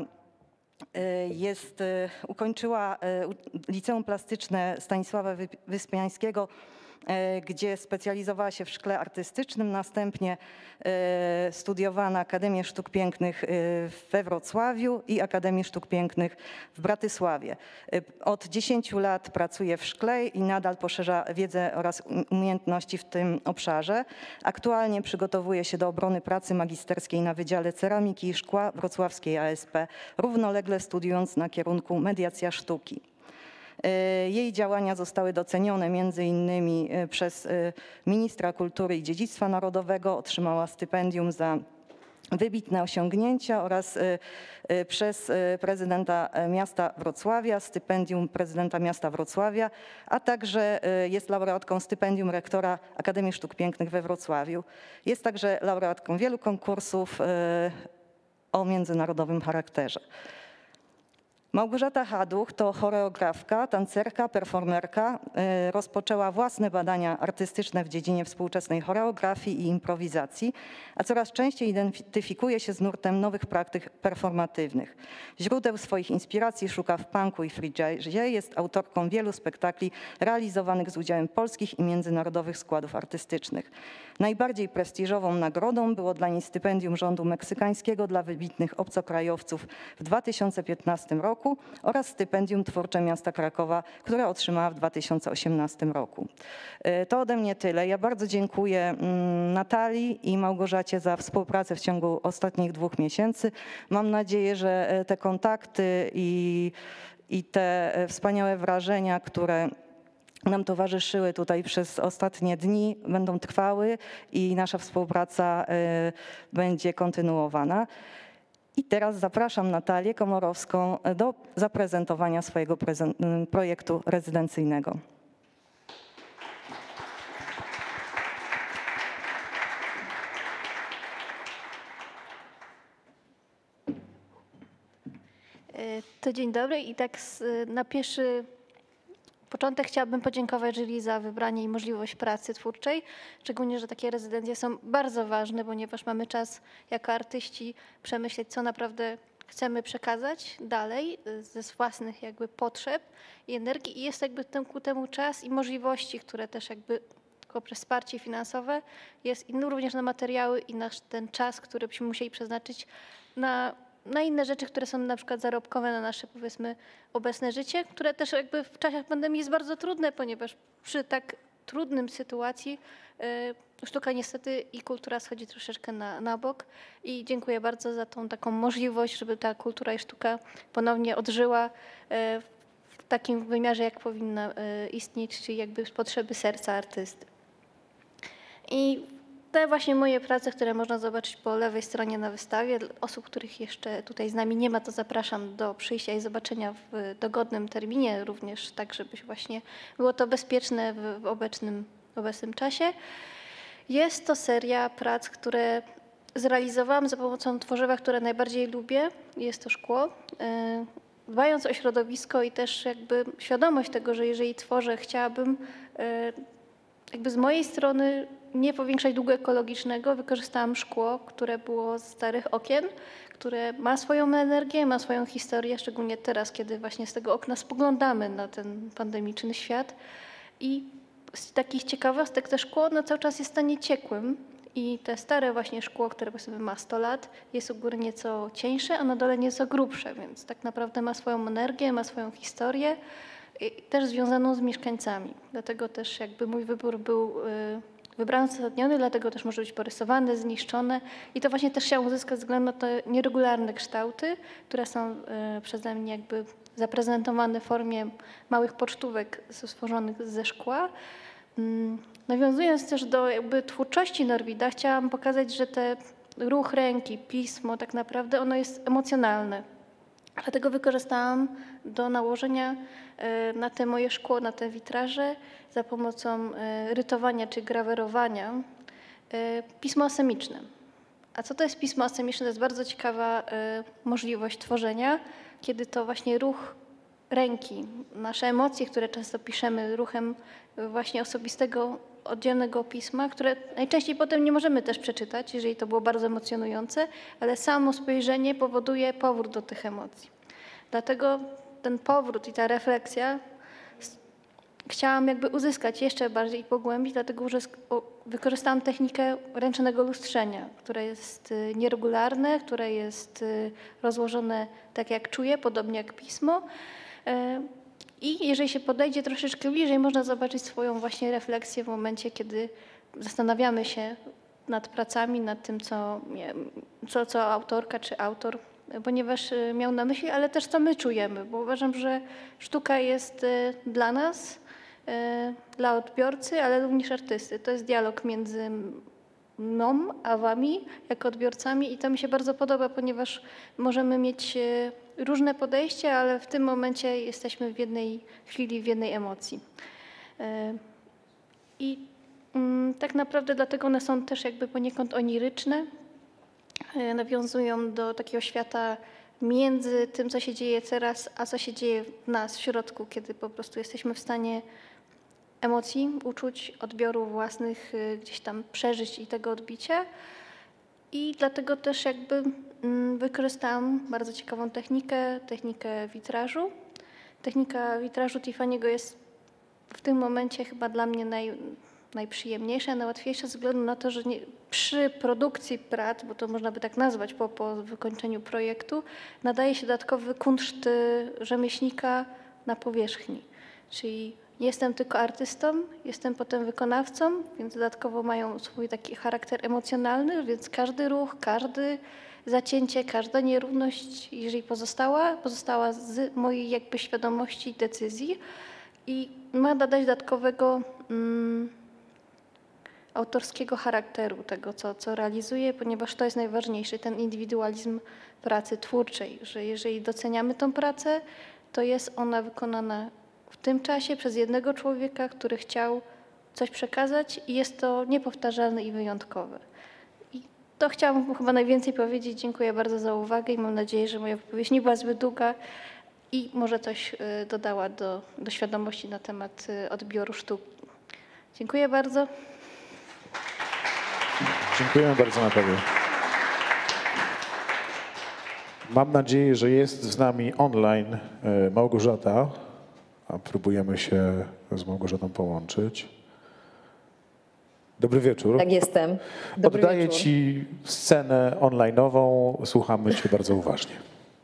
ukończyła Liceum Plastyczne Stanisława Wyspiańskiego, gdzie specjalizowała się w szkle artystycznym, następnie studiowała na Akademii Sztuk Pięknych we Wrocławiu i Akademii Sztuk Pięknych w Bratysławie. Od 10 lat pracuje w szkle i nadal poszerza wiedzę oraz umiejętności w tym obszarze. Aktualnie przygotowuje się do obrony pracy magisterskiej na Wydziale Ceramiki i Szkła Wrocławskiej ASP, równolegle studiując na kierunku mediacja sztuki. Jej działania zostały docenione m.in. przez ministra kultury i dziedzictwa narodowego, otrzymała stypendium za wybitne osiągnięcia oraz przez prezydenta miasta Wrocławia, stypendium prezydenta miasta Wrocławia, a także jest laureatką stypendium rektora Akademii Sztuk Pięknych we Wrocławiu. Jest także laureatką wielu konkursów o międzynarodowym charakterze. Małgorzata Haduch to choreografka, tancerka, performerka. Rozpoczęła własne badania artystyczne w dziedzinie współczesnej choreografii i improwizacji, a coraz częściej identyfikuje się z nurtem nowych praktyk performatywnych. Źródeł swoich inspiracji szuka w punku i free jazzie. Jest autorką wielu spektakli realizowanych z udziałem polskich i międzynarodowych składów artystycznych. Najbardziej prestiżową nagrodą było dla niej stypendium rządu meksykańskiego dla wybitnych obcokrajowców w 2015 roku oraz stypendium twórcze miasta Krakowa, które otrzymała w 2018 roku. To ode mnie tyle. Ja bardzo dziękuję Natalii i Małgorzacie za współpracę w ciągu ostatnich 2 miesięcy. Mam nadzieję, że te kontakty i te wspaniałe wrażenia, które nam towarzyszyły tutaj przez ostatnie dni, będą trwały i nasza współpraca będzie kontynuowana. I teraz zapraszam Natalię Komorowską do zaprezentowania swojego projektu rezydencyjnego. To dzień dobry i tak na pierwszy początek chciałabym podziękować jury za wybranie i możliwość pracy twórczej, szczególnie, że takie rezydencje są bardzo ważne, ponieważ mamy czas jako artyści przemyśleć, co naprawdę chcemy przekazać dalej ze własnych jakby potrzeb i energii i jest jakby ku temu czas i możliwości, które też jakby poprzez wsparcie finansowe jest i również na materiały i na ten czas, który byśmy musieli przeznaczyć na inne rzeczy, które są na przykład zarobkowe na nasze, powiedzmy, obecne życie, które też jakby w czasach pandemii jest bardzo trudne, ponieważ przy tak trudnym sytuacji sztuka niestety i kultura schodzi troszeczkę na bok i dziękuję bardzo za tą taką możliwość, żeby ta kultura i sztuka ponownie odżyła w takim wymiarze, jak powinna istnieć, czyli jakby z potrzeby serca artysty. I te właśnie moje prace, które można zobaczyć po lewej stronie na wystawie. Dla osób, których jeszcze tutaj z nami nie ma, to zapraszam do przyjścia i zobaczenia w dogodnym terminie, również tak, żeby właśnie było to bezpieczne w obecnym czasie. Jest to seria prac, które zrealizowałam za pomocą tworzywa, które najbardziej lubię. Jest to szkło. Dbając o środowisko i też jakby świadomość tego, że jeżeli tworzę, chciałabym jakby z mojej strony nie powiększać długu ekologicznego, wykorzystałam szkło, które było z starych okien, które ma swoją energię, ma swoją historię, szczególnie teraz, kiedy właśnie z tego okna spoglądamy na ten pandemiczny świat. I z takich ciekawostek to szkło cały czas jest w stanie ciekłym i te stare właśnie szkło, które powiedzmy ma 100 lat, jest u góry nieco cieńsze, a na dole nieco grubsze, więc tak naprawdę ma swoją energię, ma swoją historię, też związaną z mieszkańcami. Dlatego też jakby mój wybór był wybrany, uzasadniony, dlatego też może być porysowane, zniszczone i to właśnie też chciałam uzyskać ze względu na te nieregularne kształty, które są przeze mnie jakby zaprezentowane w formie małych pocztówek stworzonych ze szkła. Nawiązując też do jakby twórczości Norwida, chciałam pokazać, że ten ruch ręki, pismo tak naprawdę ono jest emocjonalne. Dlatego wykorzystałam do nałożenia na te moje szkło, na te witraże za pomocą rytowania czy grawerowania pismo asemiczne. A co to jest pismo asemiczne? To jest bardzo ciekawa możliwość tworzenia, kiedy to właśnie ruch ręki, nasze emocje, które często piszemy ruchem właśnie osobistego, oddzielnego pisma, które najczęściej potem nie możemy też przeczytać, jeżeli to było bardzo emocjonujące, ale samo spojrzenie powoduje powrót do tych emocji. Dlatego ten powrót i ta refleksja chciałam jakby uzyskać jeszcze bardziej i pogłębić, dlatego że wykorzystałam technikę ręcznego lustrzenia, które jest nieregularne, które jest rozłożone tak jak czuję, podobnie jak pismo. I jeżeli się podejdzie troszeczkę bliżej, można zobaczyć swoją właśnie refleksję w momencie, kiedy zastanawiamy się nad pracami, nad tym, co autorka czy autor, ponieważ miał na myśli, ale też co my czujemy, bo uważam, że sztuka jest dla nas, dla odbiorcy, ale również artysty. To jest dialog między mną a wami jako odbiorcami i to mi się bardzo podoba, ponieważ możemy mieć różne podejścia, ale w tym momencie jesteśmy w jednej chwili, w jednej emocji. I tak naprawdę dlatego one są też jakby poniekąd oniryczne, nawiązują do takiego świata między tym, co się dzieje teraz, a co się dzieje w nas w środku, kiedy po prostu jesteśmy w stanie emocji, uczuć, odbioru własnych, gdzieś tam przeżyć i tego odbicia. I dlatego też jakby wykorzystałam bardzo ciekawą technikę witrażu. Technika witrażu Tiffany'ego jest w tym momencie chyba dla mnie najprzyjemniejsza, najłatwiejsza ze względu na to, że przy produkcji prac, bo to można by tak nazwać po wykończeniu projektu, nadaje się dodatkowy kunszt rzemieślnika na powierzchni. Czyli jestem tylko artystą, jestem potem wykonawcą, więc dodatkowo mają swój taki charakter emocjonalny, więc każdy ruch, każde zacięcie, każda nierówność, jeżeli pozostała z mojej jakby świadomości i decyzji i ma dodać dodatkowego autorskiego charakteru tego, co realizuję, ponieważ to jest najważniejsze, ten indywidualizm pracy twórczej, że jeżeli doceniamy tą pracę, to jest ona wykonana w tym czasie przez jednego człowieka, który chciał coś przekazać i jest to niepowtarzalne i wyjątkowe. I to chciałam chyba najwięcej powiedzieć. Dziękuję bardzo za uwagę i mam nadzieję, że moja wypowiedź nie była zbyt długa i może coś dodała do świadomości na temat odbioru sztuki. Dziękuję bardzo. Dziękuję bardzo, Natalia. Mam nadzieję, że jest z nami online Małgorzata, a próbujemy się z Małgorzatą połączyć. Dobry wieczór. Tak, jestem. Dobry Oddaję wieczór. Ci scenę online'ową. Słuchamy Cię bardzo uważnie.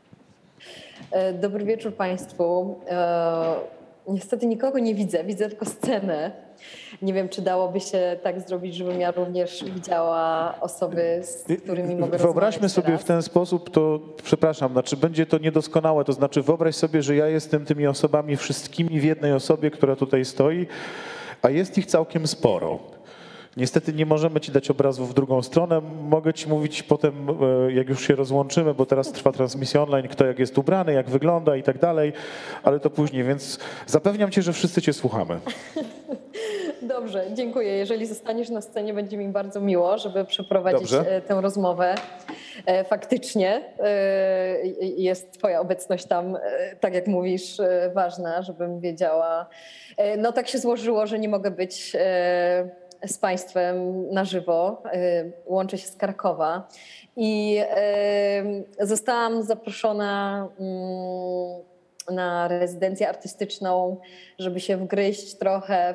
Dobry wieczór Państwu. Niestety nikogo nie widzę, widzę tylko scenę. Nie wiem, czy dałoby się tak zrobić, żebym ja również widziała osoby, z którymi mogę Wyobraźmy rozmawiać sobie teraz. w ten sposób, to przepraszam, znaczy będzie to niedoskonałe, to znaczy wyobraź sobie, że ja jestem tymi osobami wszystkimi w jednej osobie, która tutaj stoi, a jest ich całkiem sporo. Niestety nie możemy Ci dać obrazów w drugą stronę. Mogę Ci mówić potem, jak już się rozłączymy, bo teraz trwa transmisja online, kto jak jest ubrany, jak wygląda i tak dalej, ale to później, więc zapewniam Cię, że wszyscy Cię słuchamy. Dobrze, dziękuję. Jeżeli zostaniesz na scenie, będzie mi bardzo miło, żeby przeprowadzić tę rozmowę. Faktycznie jest Twoja obecność tam, tak jak mówisz, ważna, żebym wiedziała. No tak się złożyło, że nie mogę być z Państwem na żywo. Łączę się z Krakowa i zostałam zaproszona na rezydencję artystyczną, żeby się wgryźć trochę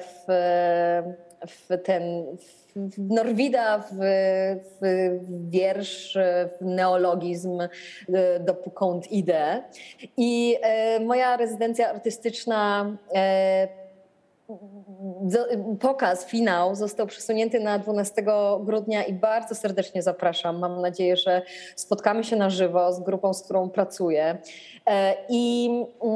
w Norwida, w wiersz, w neologizm, dopókąd idę. I moja rezydencja artystyczna, pokaz, finał został przesunięty na 12 grudnia i bardzo serdecznie zapraszam. Mam nadzieję, że spotkamy się na żywo z grupą, z którą pracuję. I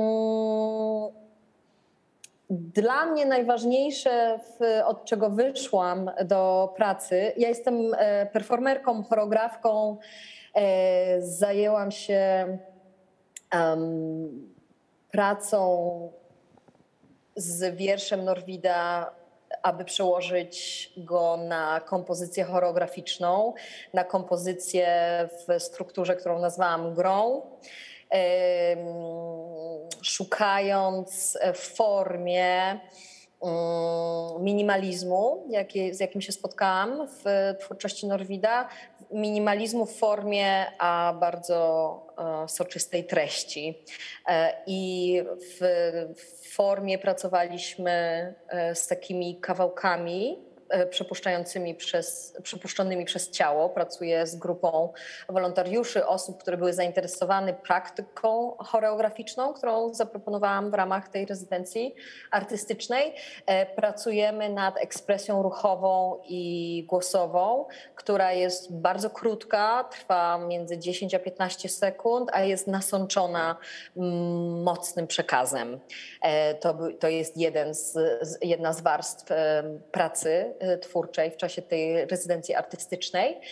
dla mnie najważniejsze, od czego wyszłam do pracy, ja jestem performerką, choreografką, zajęłam się pracą z wierszem Norwida, aby przełożyć go na kompozycję choreograficzną, na kompozycję w strukturze, którą nazwałam grą, szukając w formie minimalizmu, z jakim się spotkałam w twórczości Norwida, minimalizmu w formie, a bardzo soczystej treści. I w formie pracowaliśmy z takimi kawałkami przepuszczonymi przez ciało. Pracuję z grupą wolontariuszy, osób, które były zainteresowane praktyką choreograficzną, którą zaproponowałam w ramach tej rezydencji artystycznej. Pracujemy nad ekspresją ruchową i głosową, która jest bardzo krótka, trwa między 10 a 15 sekund, a jest nasączona mocnym przekazem. To jest jedna z warstw pracy twórczej w czasie tej rezydencji artystycznej.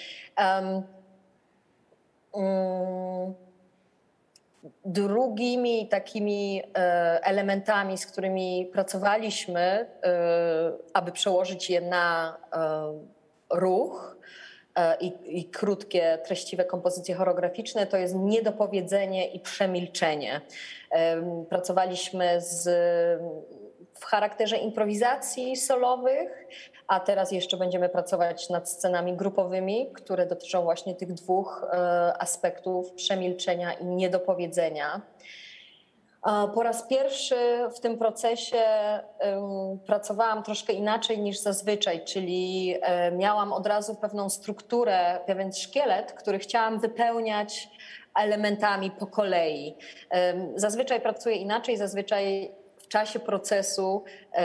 Drugimi takimi elementami, z którymi pracowaliśmy, aby przełożyć je na ruch i krótkie, treściwe kompozycje choreograficzne, to jest niedopowiedzenie i przemilczenie. Pracowaliśmy w charakterze improwizacji solowych, a teraz jeszcze będziemy pracować nad scenami grupowymi, które dotyczą właśnie tych dwóch aspektów przemilczenia i niedopowiedzenia. Po raz pierwszy w tym procesie pracowałam troszkę inaczej niż zazwyczaj, czyli miałam od razu pewną strukturę, pewien szkielet, który chciałam wypełniać elementami po kolei. Zazwyczaj pracuję inaczej, zazwyczaj w czasie procesu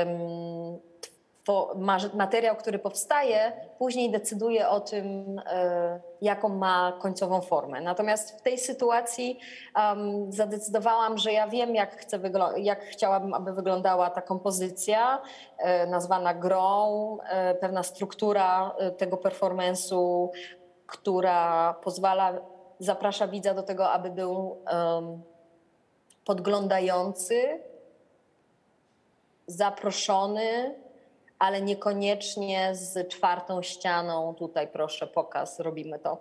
materiał, który powstaje, później decyduje o tym, jaką ma końcową formę. Natomiast w tej sytuacji zadecydowałam, że ja wiem, jak chciałabym, aby wyglądała ta kompozycja nazwana grą, pewna struktura tego performance'u, która zaprasza widza do tego, aby był podglądający, zaproszony, ale niekoniecznie z czwartą ścianą. Tutaj proszę, pokaz, robimy to.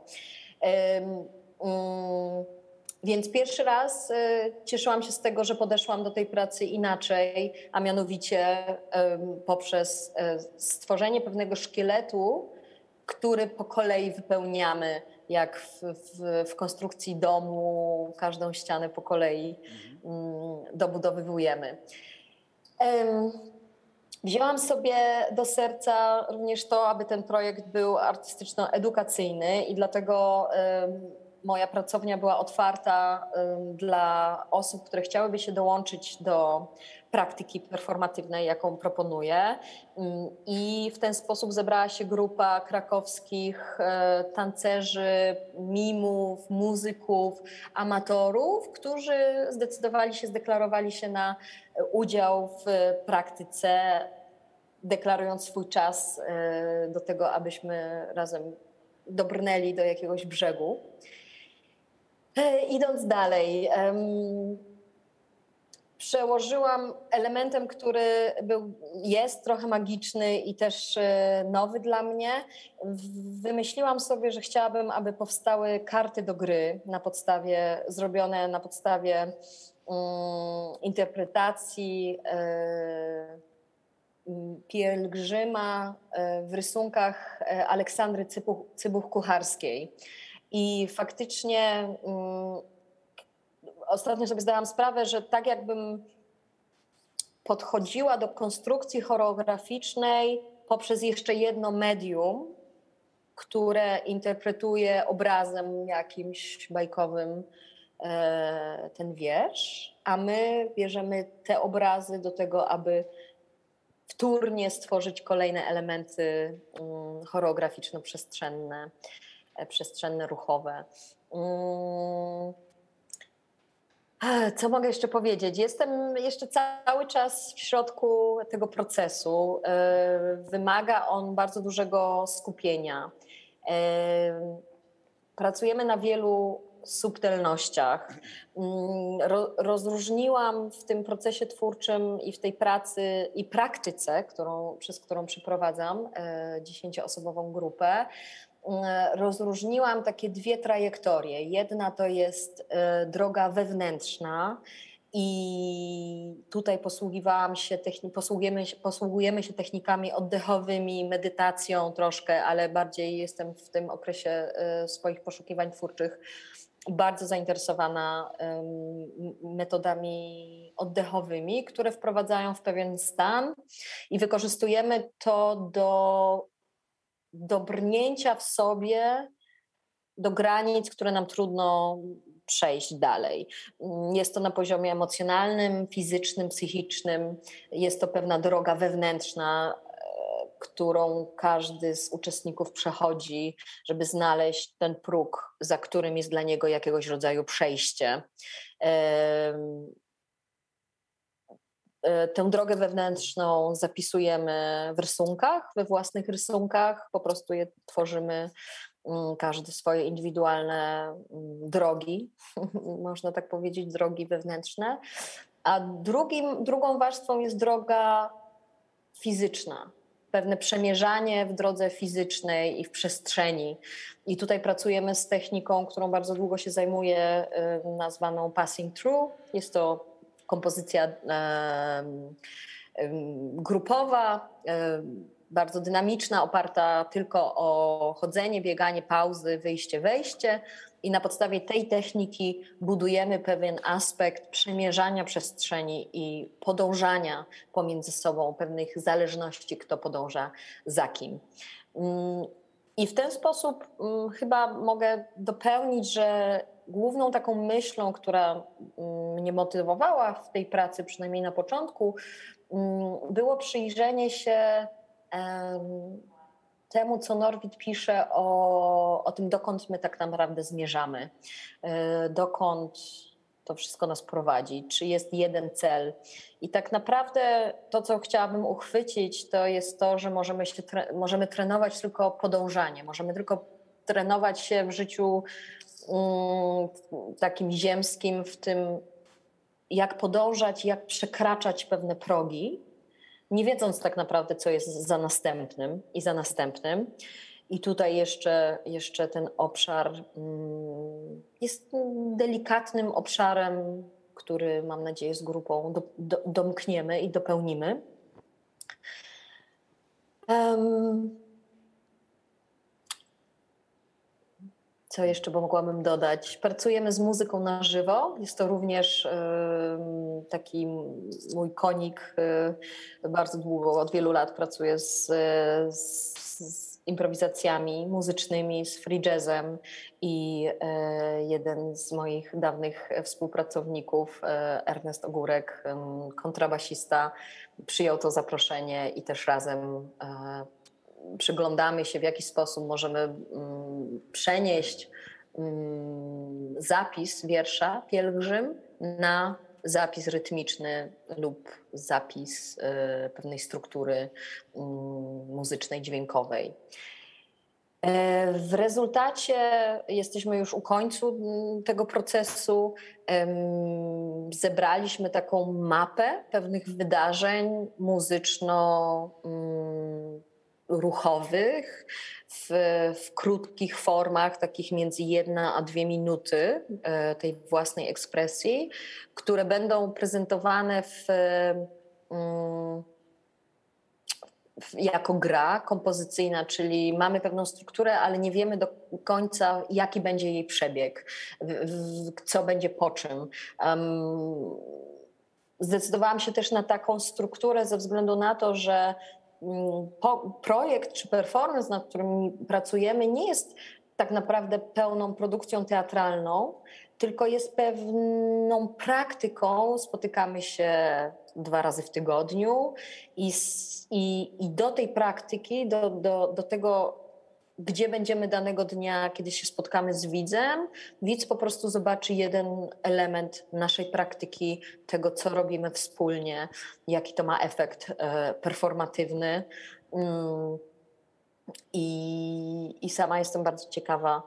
Więc pierwszy raz cieszyłam się z tego, że podeszłam do tej pracy inaczej, a mianowicie poprzez stworzenie pewnego szkieletu, który po kolei wypełniamy, jak w konstrukcji domu, każdą ścianę po kolei dobudowywujemy. Wzięłam sobie do serca również to, aby ten projekt był artystyczno-edukacyjny i dlatego moja pracownia była otwarta dla osób, które chciałyby się dołączyć do praktyki performatywnej, jaką proponuję. I w ten sposób zebrała się grupa krakowskich tancerzy, mimów, muzyków, amatorów, którzy zdeklarowali się na udział w praktyce, deklarując swój czas do tego, abyśmy razem dobrnęli do jakiegoś brzegu. Idąc dalej, przełożyłam elementem, który jest trochę magiczny i też nowy dla mnie. Wymyśliłam sobie, że chciałabym, aby powstały karty do gry zrobione na podstawie interpretacji pielgrzyma w rysunkach Aleksandry Cybuch-Kucharskiej. I faktycznie ostatnio sobie zdałam sprawę, że tak jakbym podchodziła do konstrukcji choreograficznej poprzez jeszcze jedno medium, które interpretuje obrazem jakimś bajkowym ten wiersz, a my bierzemy te obrazy do tego, aby wtórnie stworzyć kolejne elementy choreograficzno-przestrzenne, ruchowe. Co mogę jeszcze powiedzieć? Jestem jeszcze cały czas w środku tego procesu. Wymaga on bardzo dużego skupienia. Pracujemy na wielu subtelnościach. Rozróżniłam w tym procesie twórczym i w tej pracy i praktyce, przez którą przeprowadzam 10-osobową grupę, rozróżniłam takie dwie trajektorie. Jedna to jest droga wewnętrzna i tutaj posługujemy się technikami oddechowymi, medytacją troszkę, ale bardziej jestem w tym okresie swoich poszukiwań twórczych bardzo zainteresowana metodami oddechowymi, które wprowadzają w pewien stan i wykorzystujemy to do brnięcia w sobie do granic, które nam trudno przejść dalej. Jest to na poziomie emocjonalnym, fizycznym, psychicznym. Jest to pewna droga wewnętrzna, którą każdy z uczestników przechodzi, żeby znaleźć ten próg, za którym jest dla niego jakiegoś rodzaju przejście. Tę drogę wewnętrzną zapisujemy w rysunkach, we własnych rysunkach, po prostu je tworzymy, każdy swoje indywidualne drogi, można tak powiedzieć, drogi wewnętrzne. A drugą warstwą jest droga fizyczna, pewne przemierzanie w drodze fizycznej i w przestrzeni. I tutaj pracujemy z techniką, którą bardzo długo się zajmuję, nazwaną passing through. Jest to kompozycja grupowa, bardzo dynamiczna, oparta tylko o chodzenie, bieganie, pauzy, wyjście, wejście. I na podstawie tej techniki budujemy pewien aspekt przemierzania przestrzeni i podążania pomiędzy sobą, pewnych zależności, kto podąża za kim. I w ten sposób chyba mogę dopełnić, że główną taką myślą, która mnie motywowała w tej pracy, przynajmniej na początku, było przyjrzenie się temu, co Norwid pisze o tym, dokąd my tak naprawdę zmierzamy, dokąd to wszystko nas prowadzi, czy jest jeden cel. I tak naprawdę to, co chciałabym uchwycić, to jest to, że możemy trenować tylko podążanie, możemy tylko trenować się w życiu takim ziemskim, w tym, jak podążać, jak przekraczać pewne progi, nie wiedząc tak naprawdę, co jest za następnym i za następnym. I tutaj jeszcze ten obszar jest delikatnym obszarem, który, mam nadzieję, z grupą domkniemy i dopełnimy. Co jeszcze mogłabym dodać? Pracujemy z muzyką na żywo. Jest to również taki mój konik. Bardzo długo, od wielu lat pracuję z improwizacjami muzycznymi, z free jazzem i jeden z moich dawnych współpracowników, Ernest Ogórek, kontrabasista, przyjął to zaproszenie i też razem przyglądamy się, w jaki sposób możemy przenieść zapis wiersza Pielgrzym na zapis rytmiczny lub zapis pewnej struktury muzycznej, dźwiękowej. W rezultacie jesteśmy już u końca tego procesu. Zebraliśmy taką mapę pewnych wydarzeń muzyczno-ruchowych w krótkich formach, takich między 1 a 2 minuty tej własnej ekspresji, które będą prezentowane jako gra kompozycyjna, czyli mamy pewną strukturę, ale nie wiemy do końca, jaki będzie jej przebieg, co będzie po czym. Zdecydowałam się też na taką strukturę ze względu na to, że projekt czy performance, nad którym pracujemy, nie jest tak naprawdę pełną produkcją teatralną, tylko jest pewną praktyką. Spotykamy się 2 razy w tygodniu i do tej praktyki, do tego, gdzie będziemy danego dnia, kiedy się spotkamy z widzem, widz po prostu zobaczy jeden element naszej praktyki, tego, co robimy wspólnie, jaki to ma efekt performatywny. I sama jestem bardzo ciekawa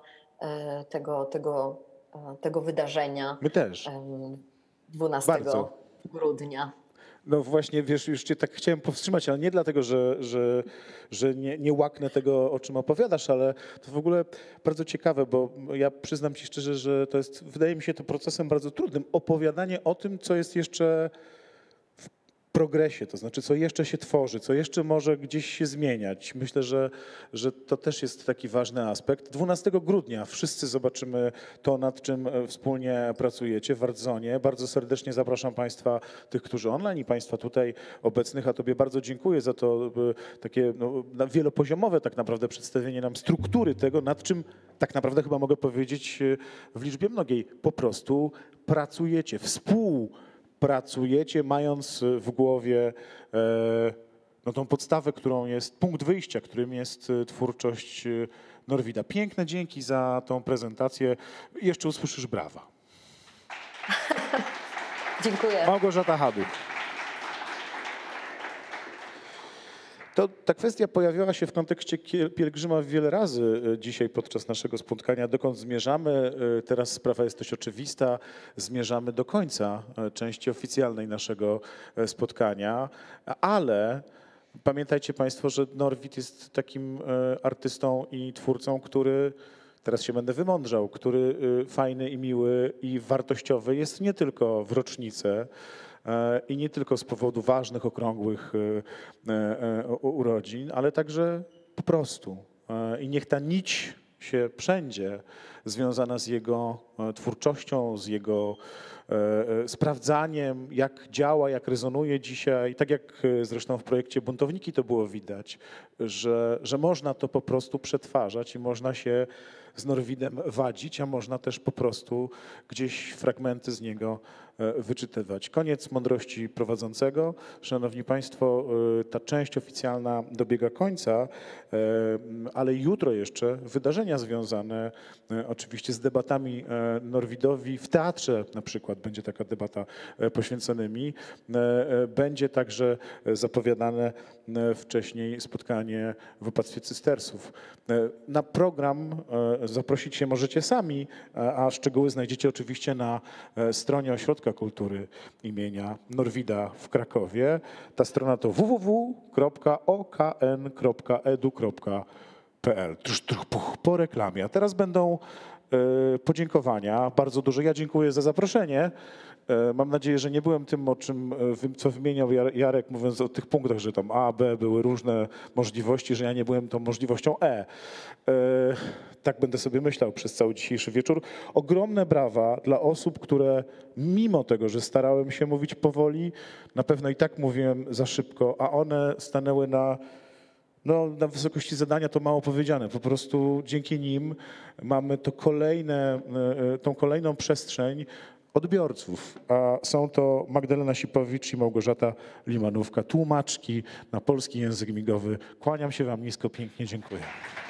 tego wydarzenia. My też. 12 Bardzo. grudnia. No właśnie, wiesz, już cię tak chciałem powstrzymać, ale nie dlatego, że nie łaknę tego, o czym opowiadasz, ale to w ogóle bardzo ciekawe, bo ja przyznam ci szczerze, że to jest, wydaje mi się to procesem bardzo trudnym. Opowiadanie o tym, co jest jeszcze w progresie, to znaczy, co jeszcze się tworzy, co jeszcze może gdzieś się zmieniać. Myślę, że to też jest taki ważny aspekt. 12 grudnia wszyscy zobaczymy to, nad czym wspólnie pracujecie w Ardzonie. Bardzo serdecznie zapraszam Państwa, tych, którzy online i Państwa tutaj obecnych, a Tobie bardzo dziękuję za to takie wielopoziomowe tak naprawdę przedstawienie nam struktury tego, nad czym tak naprawdę chyba mogę powiedzieć w liczbie mnogiej. Po prostu pracujecie, współpracujecie, mając w głowie tą podstawę, którą jest punkt wyjścia, którym jest twórczość Norwida. Piękne dzięki za tą prezentację. Jeszcze usłyszysz brawa. Dziękuję. Małgorzata Haduch. Ta kwestia pojawiała się w kontekście pielgrzyma wiele razy dzisiaj podczas naszego spotkania. Dokąd zmierzamy? Teraz sprawa jest dość oczywista. Zmierzamy do końca części oficjalnej naszego spotkania, ale pamiętajcie Państwo, że Norwid jest takim artystą i twórcą, który, teraz się będę wymądrzał, który fajny i miły i wartościowy jest nie tylko w rocznicę, i nie tylko z powodu ważnych, okrągłych urodzin, ale także po prostu. I niech ta nić się wszędzie związana z jego twórczością, z jego sprawdzaniem, jak działa, jak rezonuje dzisiaj, tak jak zresztą w projekcie Buntowniki to było widać, że można to po prostu przetwarzać i można się z Norwidem wadzić, a można też po prostu gdzieś fragmenty z niego wyczytywać. Koniec mądrości prowadzącego. Szanowni Państwo, ta część oficjalna dobiega końca, ale jutro jeszcze wydarzenia związane oczywiście z debatami Norwidowi w teatrze na przykład będzie taka debata poświęconymi. Będzie także zapowiadane wcześniej spotkanie w opactwie cystersów. Na program zaprosić się możecie sami, a szczegóły znajdziecie oczywiście na stronie Ośrodka Kultury imienia Norwida w Krakowie. Ta strona to www.okn.edu.pl. Po reklamie. A teraz będą podziękowania, bardzo duże. Ja dziękuję za zaproszenie. Mam nadzieję, że nie byłem tym, co wymieniał Jarek, mówiąc o tych punktach, że tam A, B były różne możliwości, że ja nie byłem tą możliwością E. Tak będę sobie myślał przez cały dzisiejszy wieczór. Ogromne brawa dla osób, które mimo tego, że starałem się mówić powoli, na pewno i tak mówiłem za szybko, a one stanęły na wysokości zadania, to mało powiedziane. Po prostu dzięki nim mamy tą kolejną przestrzeń odbiorców, a są to Magdalena Sipowicz i Małgorzata Limanówka, tłumaczki na polski język migowy. Kłaniam się Wam nisko, pięknie dziękuję.